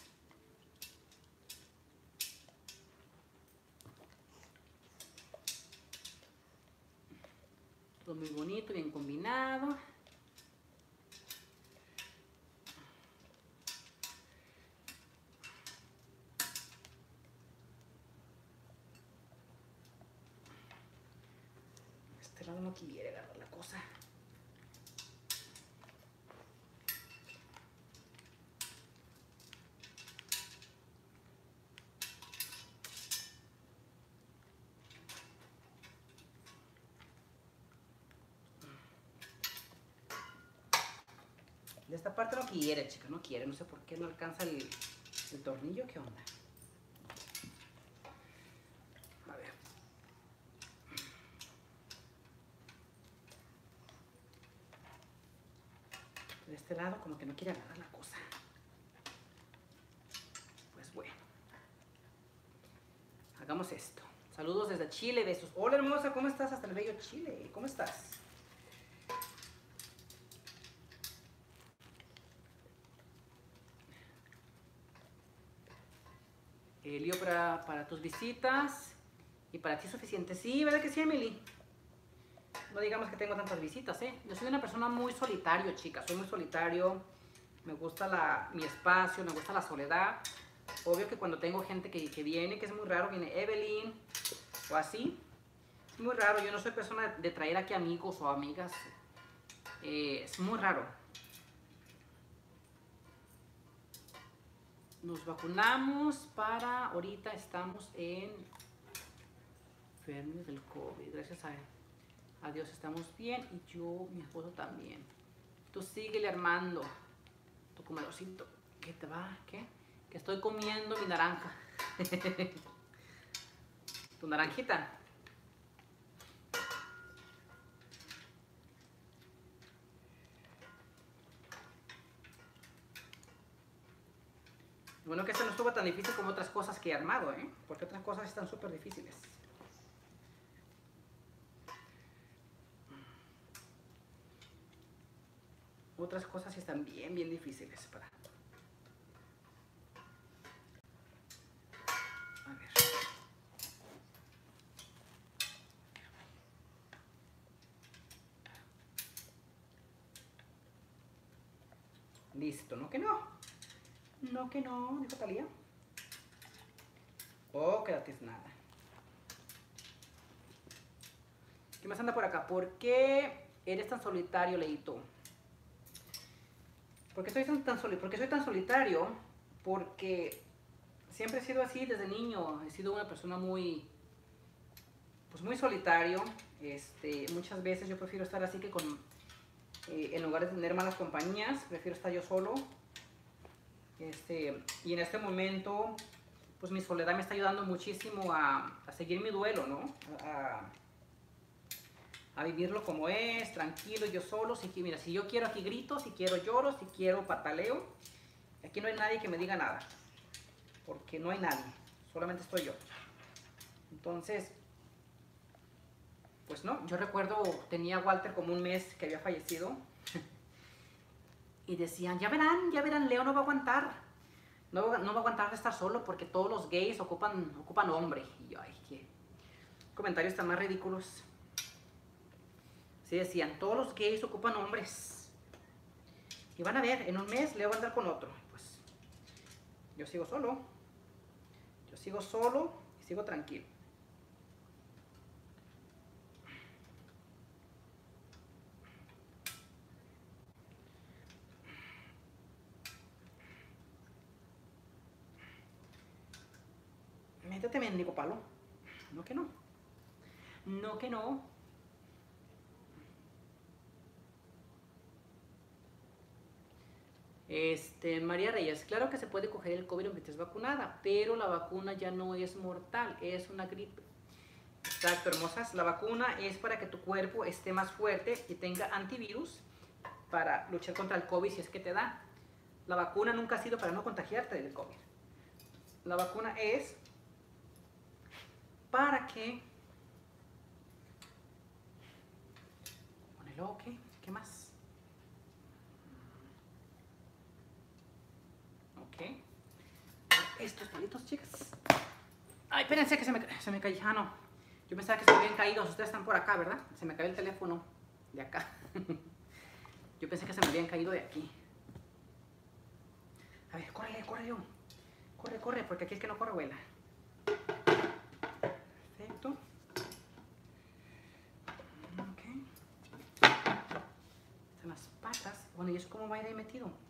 Todo muy bonito, bien combinado. Este lado no quiere agarrar la cosa. De esta parte no quiere, chica, no quiere. No sé por qué no alcanza el tornillo. ¿Qué onda? A ver. De este lado como que no quiere agarrar la cosa. Pues bueno. Hagamos esto. Saludos desde Chile, besos. Hola, hermosa, ¿cómo estás? Hasta el bello Chile. ¿Cómo estás? Lío para tus visitas y para ti es suficiente. Sí, ¿verdad que sí, Emily? No digamos que tengo tantas visitas, ¿eh? Yo soy una persona muy solitario, chicas. Soy muy solitario. Me gusta mi espacio, me gusta la soledad. Obvio que cuando tengo gente que viene, que es muy raro, viene Evelyn o así. Es muy raro. Yo no soy persona de traer aquí amigos o amigas. Es muy raro. Nos vacunamos para, ahorita estamos enfermos del COVID, gracias a Dios estamos bien y yo, mi esposo también. Tú síguele armando tu comedorcito. ¿Qué te va? ¿Qué? Que estoy comiendo mi naranja. Tu naranjita. Bueno, que esto no estuvo tan difícil como otras cosas que he armado, ¿eh? Porque otras cosas están súper difíciles. Otras cosas están bien, bien difíciles para... A ver. Listo, ¿no que no? No que no, dijo Talía. Oh, quédate nada. ¿Qué más anda por acá? ¿Por qué eres tan solitario, Leito? ¿Por qué soy tan solitario? Porque siempre he sido así desde niño. He sido una persona muy, pues muy solitario. Muchas veces yo prefiero estar así que en lugar de tener malas compañías, prefiero estar yo solo. Y en este momento, pues mi soledad me está ayudando muchísimo a seguir mi duelo, ¿no? A vivirlo como es, tranquilo, yo solo. Mira, si yo quiero aquí grito, si quiero lloro, si quiero pataleo. Aquí no hay nadie que me diga nada. porque no hay nadie, solamente estoy yo. Entonces, pues no, yo recuerdo, tenía a Walter como un mes que había fallecido y decían, ya verán, Leo no va a aguantar, no va a aguantar de estar solo porque todos los gays ocupan hombre. Y yo, ay, qué comentarios tan más ridículos. Sí decían, todos los gays ocupan hombres. Y van a ver, en un mes Leo va a andar con otro. Pues yo sigo solo. Yo sigo solo y sigo tranquilo. Métete, mendigo palo. No que no. No que no. María Reyes, claro que se puede coger el COVID aunque estés vacunada, pero la vacuna ya no es mortal, es una gripe. Exacto, hermosas. La vacuna es para que tu cuerpo esté más fuerte y tenga antivirus para luchar contra el COVID si es que te da. La vacuna nunca ha sido para no contagiarte del COVID. La vacuna es para que... Ponelo, ok. ¿Qué más? Ok. Estos palitos, chicas. Ay, espérense que se me cayó. Ah, no. Yo pensaba que se me habían caído. Ustedes están por acá, ¿verdad? Se me cayó el teléfono de acá. Yo pensé que se me habían caído de aquí. A ver, córrele, corre yo. Corre, porque aquí es que no corre, abuela. Perfecto. Ok. Están las patas. Bueno, ¿y eso cómo va a ir ahí metido? Ok.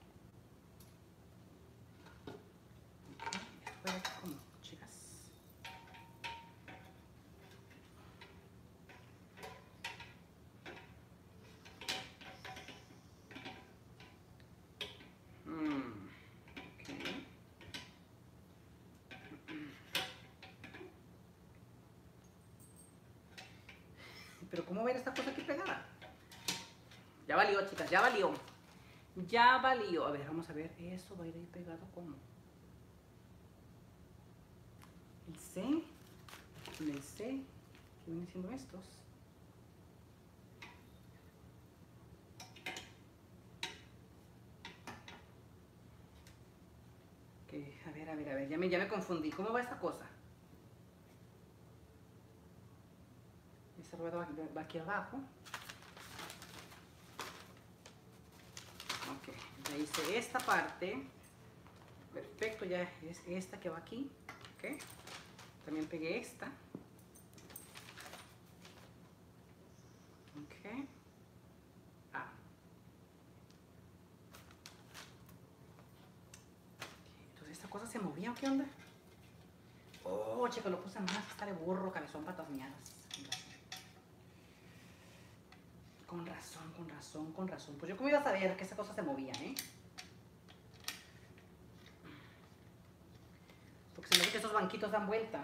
Esto va a ir aquí como, chicas. Pero ¿cómo va a ir esta cosa aquí pegada? Ya valió, chicas, ya valió. Ya valió. A ver, vamos a ver. Eso va a ir ahí pegado como. El C. Con el C. ¿Qué vienen siendo estos? Ok, a ver. Ya me confundí. ¿Cómo va esta cosa? Esa rueda va aquí abajo. Ok, ya hice esta parte. Perfecto, ya es esta que va aquí. Ok, también pegué esta. Ok. Ah. Entonces esta cosa se movía, ¿o qué onda? Oh, chico, lo puse más, está de burro, cabezón, patas miadas. Con razón. Pues yo cómo iba a saber que esa cosa se movía, ¿eh? Porque se me dice que esos banquitos dan vuelta.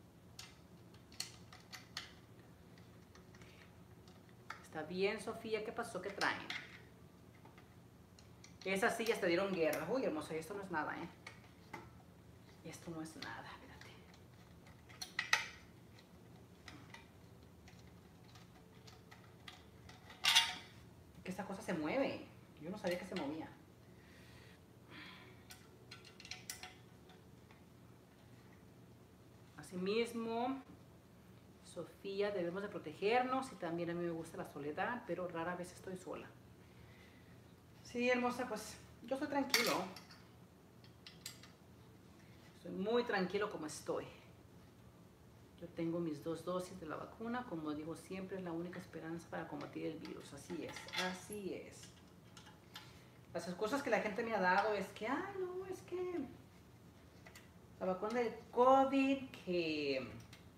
Está bien, Sofía, ¿qué pasó? ¿Qué traen? Esas sillas te dieron guerra. Uy, hermosa, esto no es nada, ¿eh? Esto no es nada, espérate. Que esta cosa se mueve. Yo no sabía que se movía. Asimismo, Sofía, debemos de protegernos y también a mí me gusta la soledad, pero rara vez estoy sola. Sí, hermosa, pues yo soy tranquilo. Soy muy tranquilo como estoy. Yo tengo mis 2 dosis de la vacuna, como digo siempre, es la única esperanza para combatir el virus. Así es, así es. Las excusas que la gente me ha dado es que, ay, no, es que la vacuna del COVID, que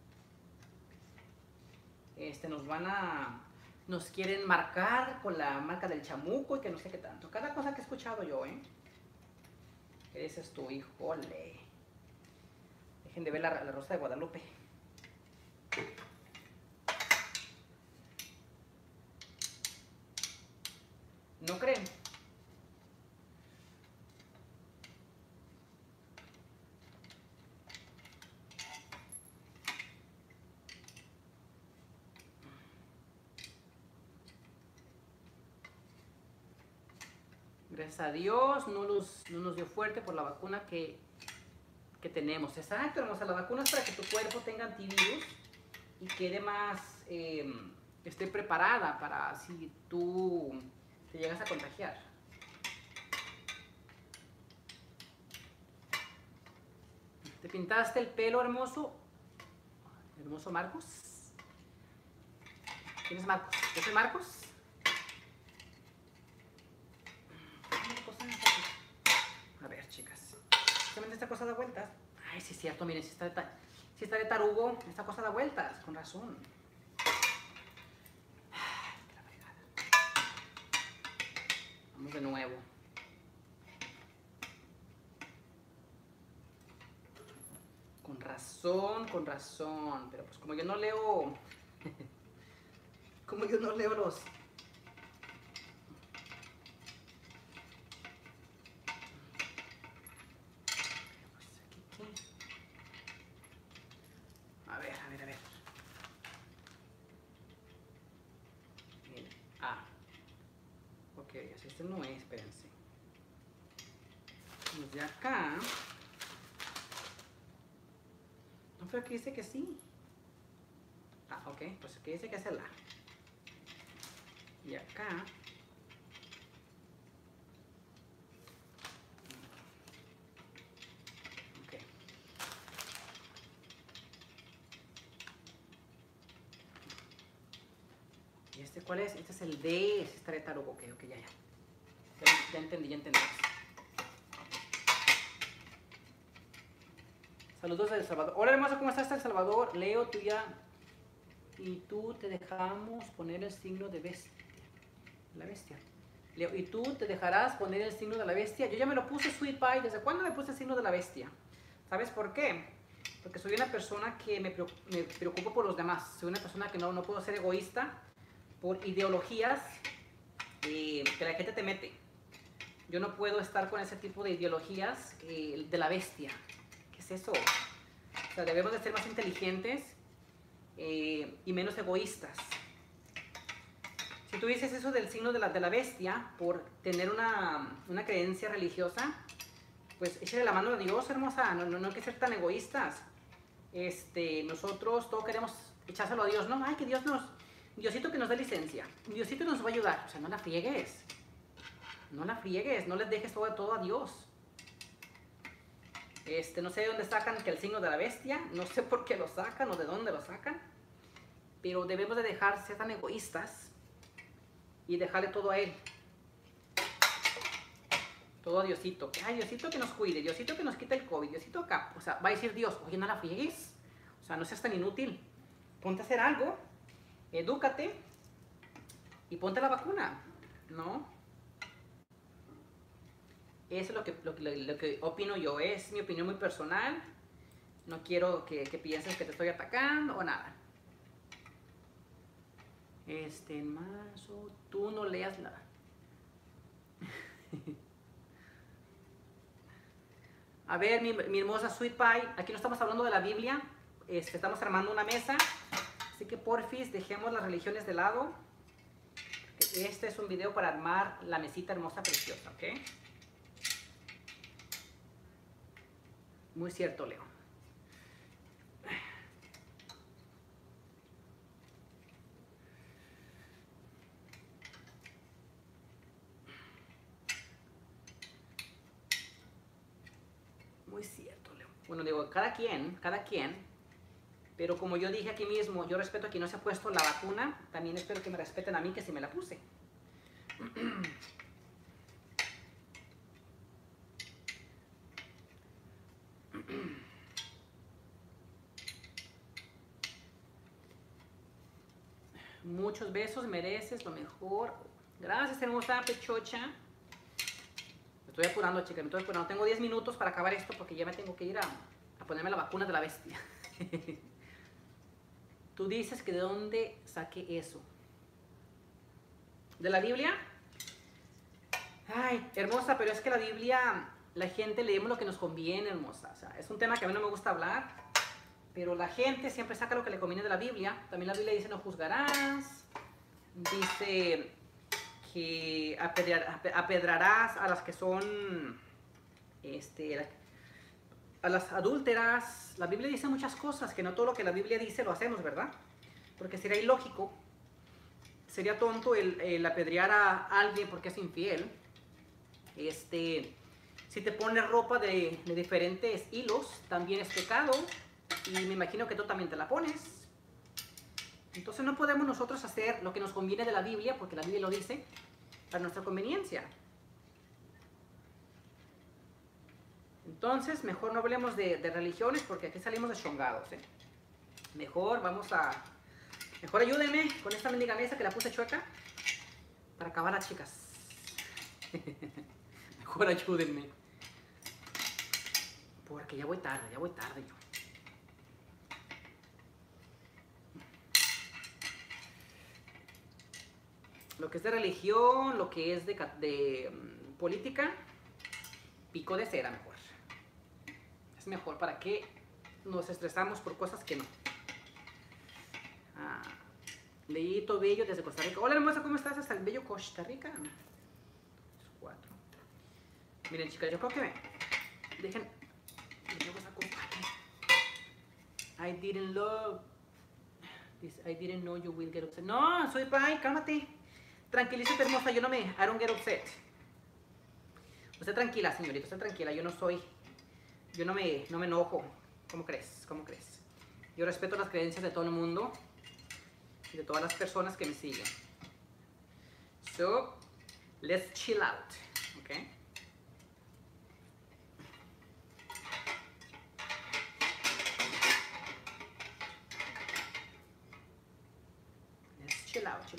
nos quieren marcar con la marca del chamuco y que no sé qué tanto. Cada cosa que he escuchado yo, ¿eh? ¿Qué dices tú, híjole? Dejen de ver la Rosa de Guadalupe. ¿No creen? Gracias a Dios no nos dio fuerte por la vacuna que tenemos. Exacto, hermosa. La vacuna es para que tu cuerpo tenga antivirus y quede más, esté preparada para si tú te llegas a contagiar. ¿Te pintaste el pelo, hermoso? Hermoso Marcos. ¿Quién es Marcos? ¿Yo soy Marcos? A ver, chicas. Justamente esta cosa da vueltas. Ay, sí es cierto, miren, si está de tarugo, esta cosa da vueltas, con razón. Ay, qué la fregada. Vamos de nuevo. Con razón. Pero pues como yo no leo... como yo no leo los... A ver. Miren. Ah. Ok, así este no es, espérense. Los de acá... No, pero aquí dice que sí. Ah, ok, pues aquí dice que es el A. Y acá... Ok. ¿Y este cuál es? Este es el D, este está de tarugo. Ok, ya. Ya entendí. Saludos de El Salvador. Hola hermosa, ¿cómo estás, El Salvador? Leo, tú ya. Y tú te dejamos poner el signo de bestia. La bestia. Leo, ¿y tú te dejarás poner el signo de la bestia? Yo ya me lo puse, Sweet Pie. ¿Desde cuándo me puse el signo de la bestia? ¿Sabes por qué? Porque soy una persona que me preocupo por los demás. Soy una persona que no puedo ser egoísta por ideologías que la gente te mete. Yo no puedo estar con ese tipo de ideologías de la bestia. ¿Qué es eso? O sea, debemos de ser más inteligentes y menos egoístas. Si tú dices eso del signo de la bestia por tener una creencia religiosa, pues échale la mano a Dios, hermosa. No hay que ser tan egoístas. Nosotros todos queremos echárselo a Dios, ¿no? Ay, que Diosito que nos dé licencia. Diosito nos va a ayudar. O sea, no la friegues. No les dejes todo a Dios. No sé de dónde sacan que el signo de la bestia, no sé por qué lo sacan o de dónde lo sacan, pero debemos de dejar ser tan egoístas y dejarle todo a Él. Todo a Diosito. Ay, Diosito que nos cuide, Diosito que nos quite el COVID, Diosito acá. O sea, va a decir Dios, oye, no la friegues. O sea, no seas tan inútil. Ponte a hacer algo, edúcate y ponte la vacuna, ¿no? Eso es lo que opino yo. Es mi opinión muy personal. No quiero que pienses que te estoy atacando o nada. En marzo, tú no leas nada. A ver, mi hermosa Sweet Pie, aquí no estamos hablando de la Biblia. Estamos armando una mesa. Así que porfis, dejemos las religiones de lado. Este es un video para armar la mesita hermosa, preciosa, ¿ok? Muy cierto, Leo. Muy cierto, Leo. Bueno, digo, cada quien, pero como yo dije aquí mismo, yo respeto a quien no se ha puesto la vacuna, también espero que me respeten a mí que sí me la puse. Muchos besos, mereces lo mejor. Gracias, hermosa pechocha. Me estoy apurando, chicas, me estoy apurando. Tengo 10 minutos para acabar esto porque ya me tengo que ir a ponerme la vacuna de la bestia. Tú dices que de dónde saqué eso. ¿De la Biblia? Ay, hermosa, pero es que la Biblia, la gente leemos lo que nos conviene, hermosa. O sea, es un tema que a mí no me gusta hablar, pero la gente siempre saca lo que le conviene de la Biblia. También la Biblia dice no juzgarás. Dice que apedrarás a las que son, a las adúlteras. La Biblia dice muchas cosas, que no todo lo que la Biblia dice lo hacemos, ¿verdad? Porque sería ilógico, sería tonto el apedrear a alguien porque es infiel. Si te pones ropa de diferentes hilos, también es pecado. Y me imagino que tú también te la pones. Entonces no podemos nosotros hacer lo que nos conviene de la Biblia, porque la Biblia lo dice, para nuestra conveniencia. Entonces, mejor no hablemos de religiones, porque aquí salimos deschongados, ¿eh? Mejor ayúdenme con esta mendiga mesa que la puse chueca para acabar las chicas. Mejor ayúdenme. Porque ya voy tarde yo. Lo que es de religión, lo que es de política, pico de cera mejor. Es mejor, ¿para qué nos estresamos por cosas que no? Leíto Bello desde Costa Rica. Hola hermosa, ¿cómo estás? Hasta el bello Costa Rica. 4. Miren chicas, yo creo que dejen. I didn't know you will get upset. No, soy bye, cálmate. Tranquilízate hermosa, I don't get upset. Usted tranquila, señorita, usted tranquila, yo no me enojo. ¿Cómo crees? Yo respeto las creencias de todo el mundo y de todas las personas que me siguen. So, let's chill out, okay? Let's chill out.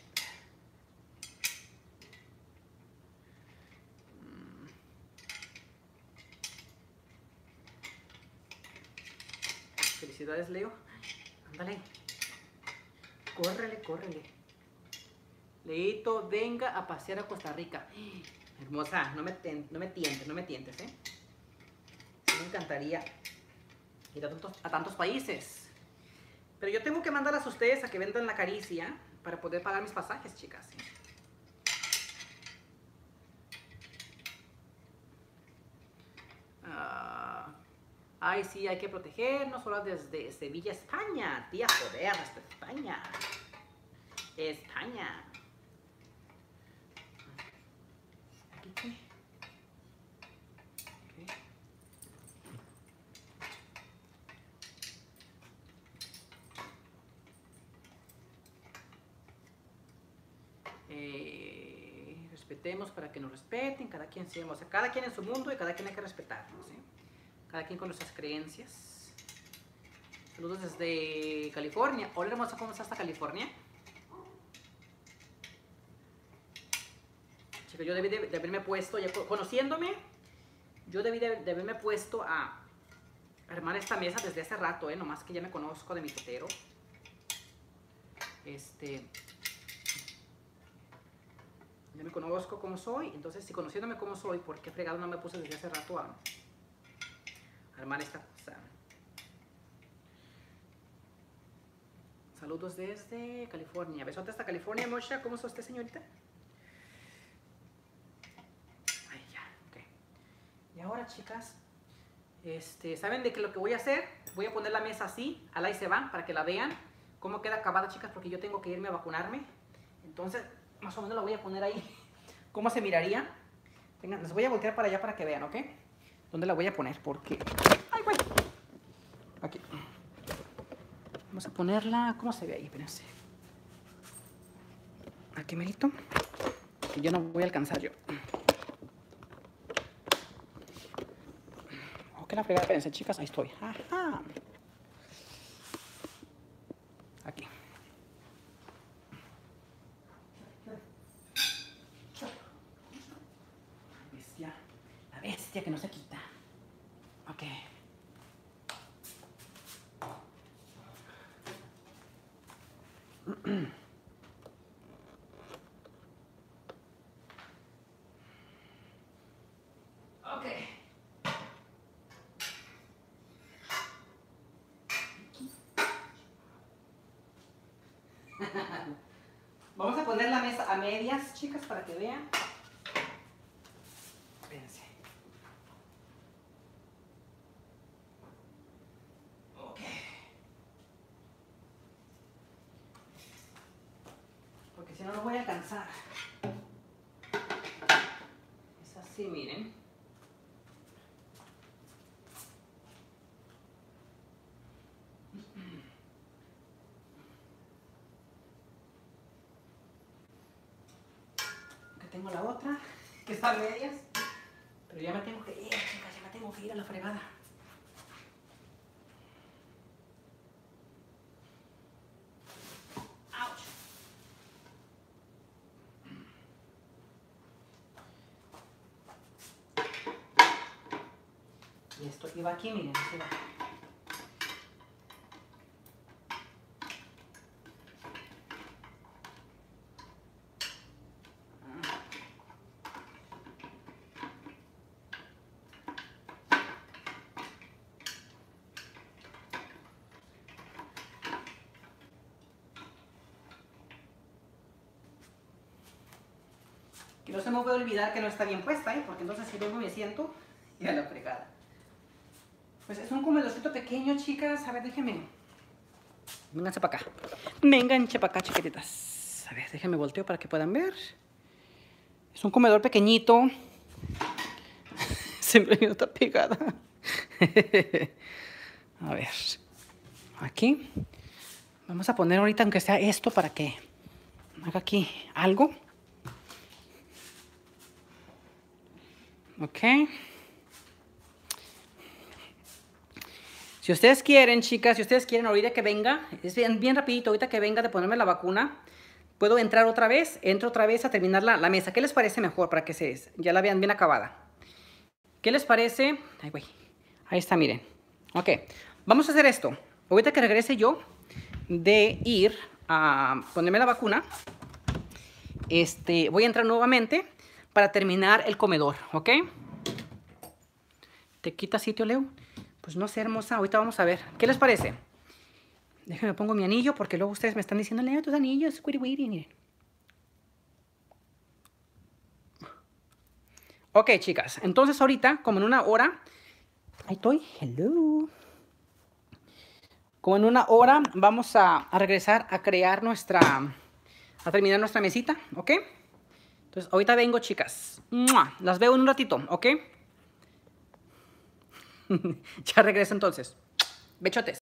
Felicidades, Leo. Ándale. Córrele. Leito, venga a pasear a Costa Rica. Hermosa, no me tientes, ¿eh? Me encantaría ir a tantos países. Pero yo tengo que mandarlas a ustedes a que vendan la caricia para poder pagar mis pasajes, chicas. ¿Sí? Ay, sí, hay que protegernos. Hola desde Sevilla, España. Tía, joder, hasta España. ¿Aquí qué? Respetemos para que nos respeten. Cada quien en su mundo y cada quien hay que respetarnos, ¿sí? Cada quien con nuestras creencias. Saludos desde California. Hola hermosa, ¿cómo está hasta California? Chicos, yo debí de haberme puesto, ya conociéndome, yo debí de haberme puesto a armar esta mesa desde hace rato, nomás que ya me conozco de mi tetero. Ya me conozco cómo soy, entonces si conociéndome cómo soy, ¿por qué fregado no me puse desde hace rato a armar esta cosa? Saludos desde California. Besote hasta California, Mosha. ¿Cómo está usted, señorita? Ay, ya, ok. Y ahora, chicas, ¿saben de qué lo que voy a hacer? Voy a poner la mesa así, al ahí se va, para que la vean cómo queda acabada, chicas, porque yo tengo que irme a vacunarme. Entonces, más o menos la voy a poner ahí. ¿Cómo se miraría? Vengan, les voy a voltear para allá para que vean, ¿ok? ¿Dónde la voy a poner? Porque... ¡Ay, güey! Aquí. Vamos a ponerla... ¿Cómo se ve ahí? Espérense. Aquí merito. Que yo no voy a alcanzar yo. Ok, la fregada. Espérense, chicas. Ahí estoy. Ajá. Aquí. La bestia que no se quita. Ok. Ok. Vamos a poner la mesa a medias, chicas, para que vean. Espérense. Ok. Porque si no, no voy a alcanzar. Es así, miren. Tengo la otra, que está a medias, pero ya me tengo que ir, chicas, ya me tengo que ir a la fregada. ¡Auch! Y esto iba aquí, miren, así va. Que no se me puede olvidar que no está bien puesta, porque entonces si luego me siento y a la fregada. Pues es un comedorcito pequeño, chicas. A ver, déjenme. Vénganse para acá. Vénganse para acá, chiquititas. A ver, déjenme volteo para que puedan ver. Es un comedor pequeñito. Siempre no está pegada. A ver. Aquí. Vamos a poner ahorita, aunque sea esto, para que haga aquí algo. Ok. Si ustedes quieren, chicas, si ustedes quieren ahorita que venga, es bien rapidito, ahorita que venga de ponerme la vacuna, puedo entrar otra vez, entro otra vez a terminar la mesa. ¿Qué les parece mejor para que ya la vean bien acabada? ¿Qué les parece? Ay, güey. Ahí está, miren. Ok, vamos a hacer esto. Ahorita que regrese yo de ir a ponerme la vacuna, voy a entrar nuevamente para terminar el comedor, ¿ok? ¿Te quita sitio, Leo? Pues no sé, hermosa. Ahorita vamos a ver. ¿Qué les parece? Déjenme pongo mi anillo porque luego ustedes me están diciendo, Leo, tus anillos, miren. Ok, chicas. Entonces ahorita, como en una hora... Ahí estoy. Hello. Como en una hora vamos a regresar a crear a terminar nuestra mesita, ¿ok? Entonces ahorita vengo, chicas. ¡Mua! Las veo en un ratito, ¿ok? Ya regreso entonces. Bechotes.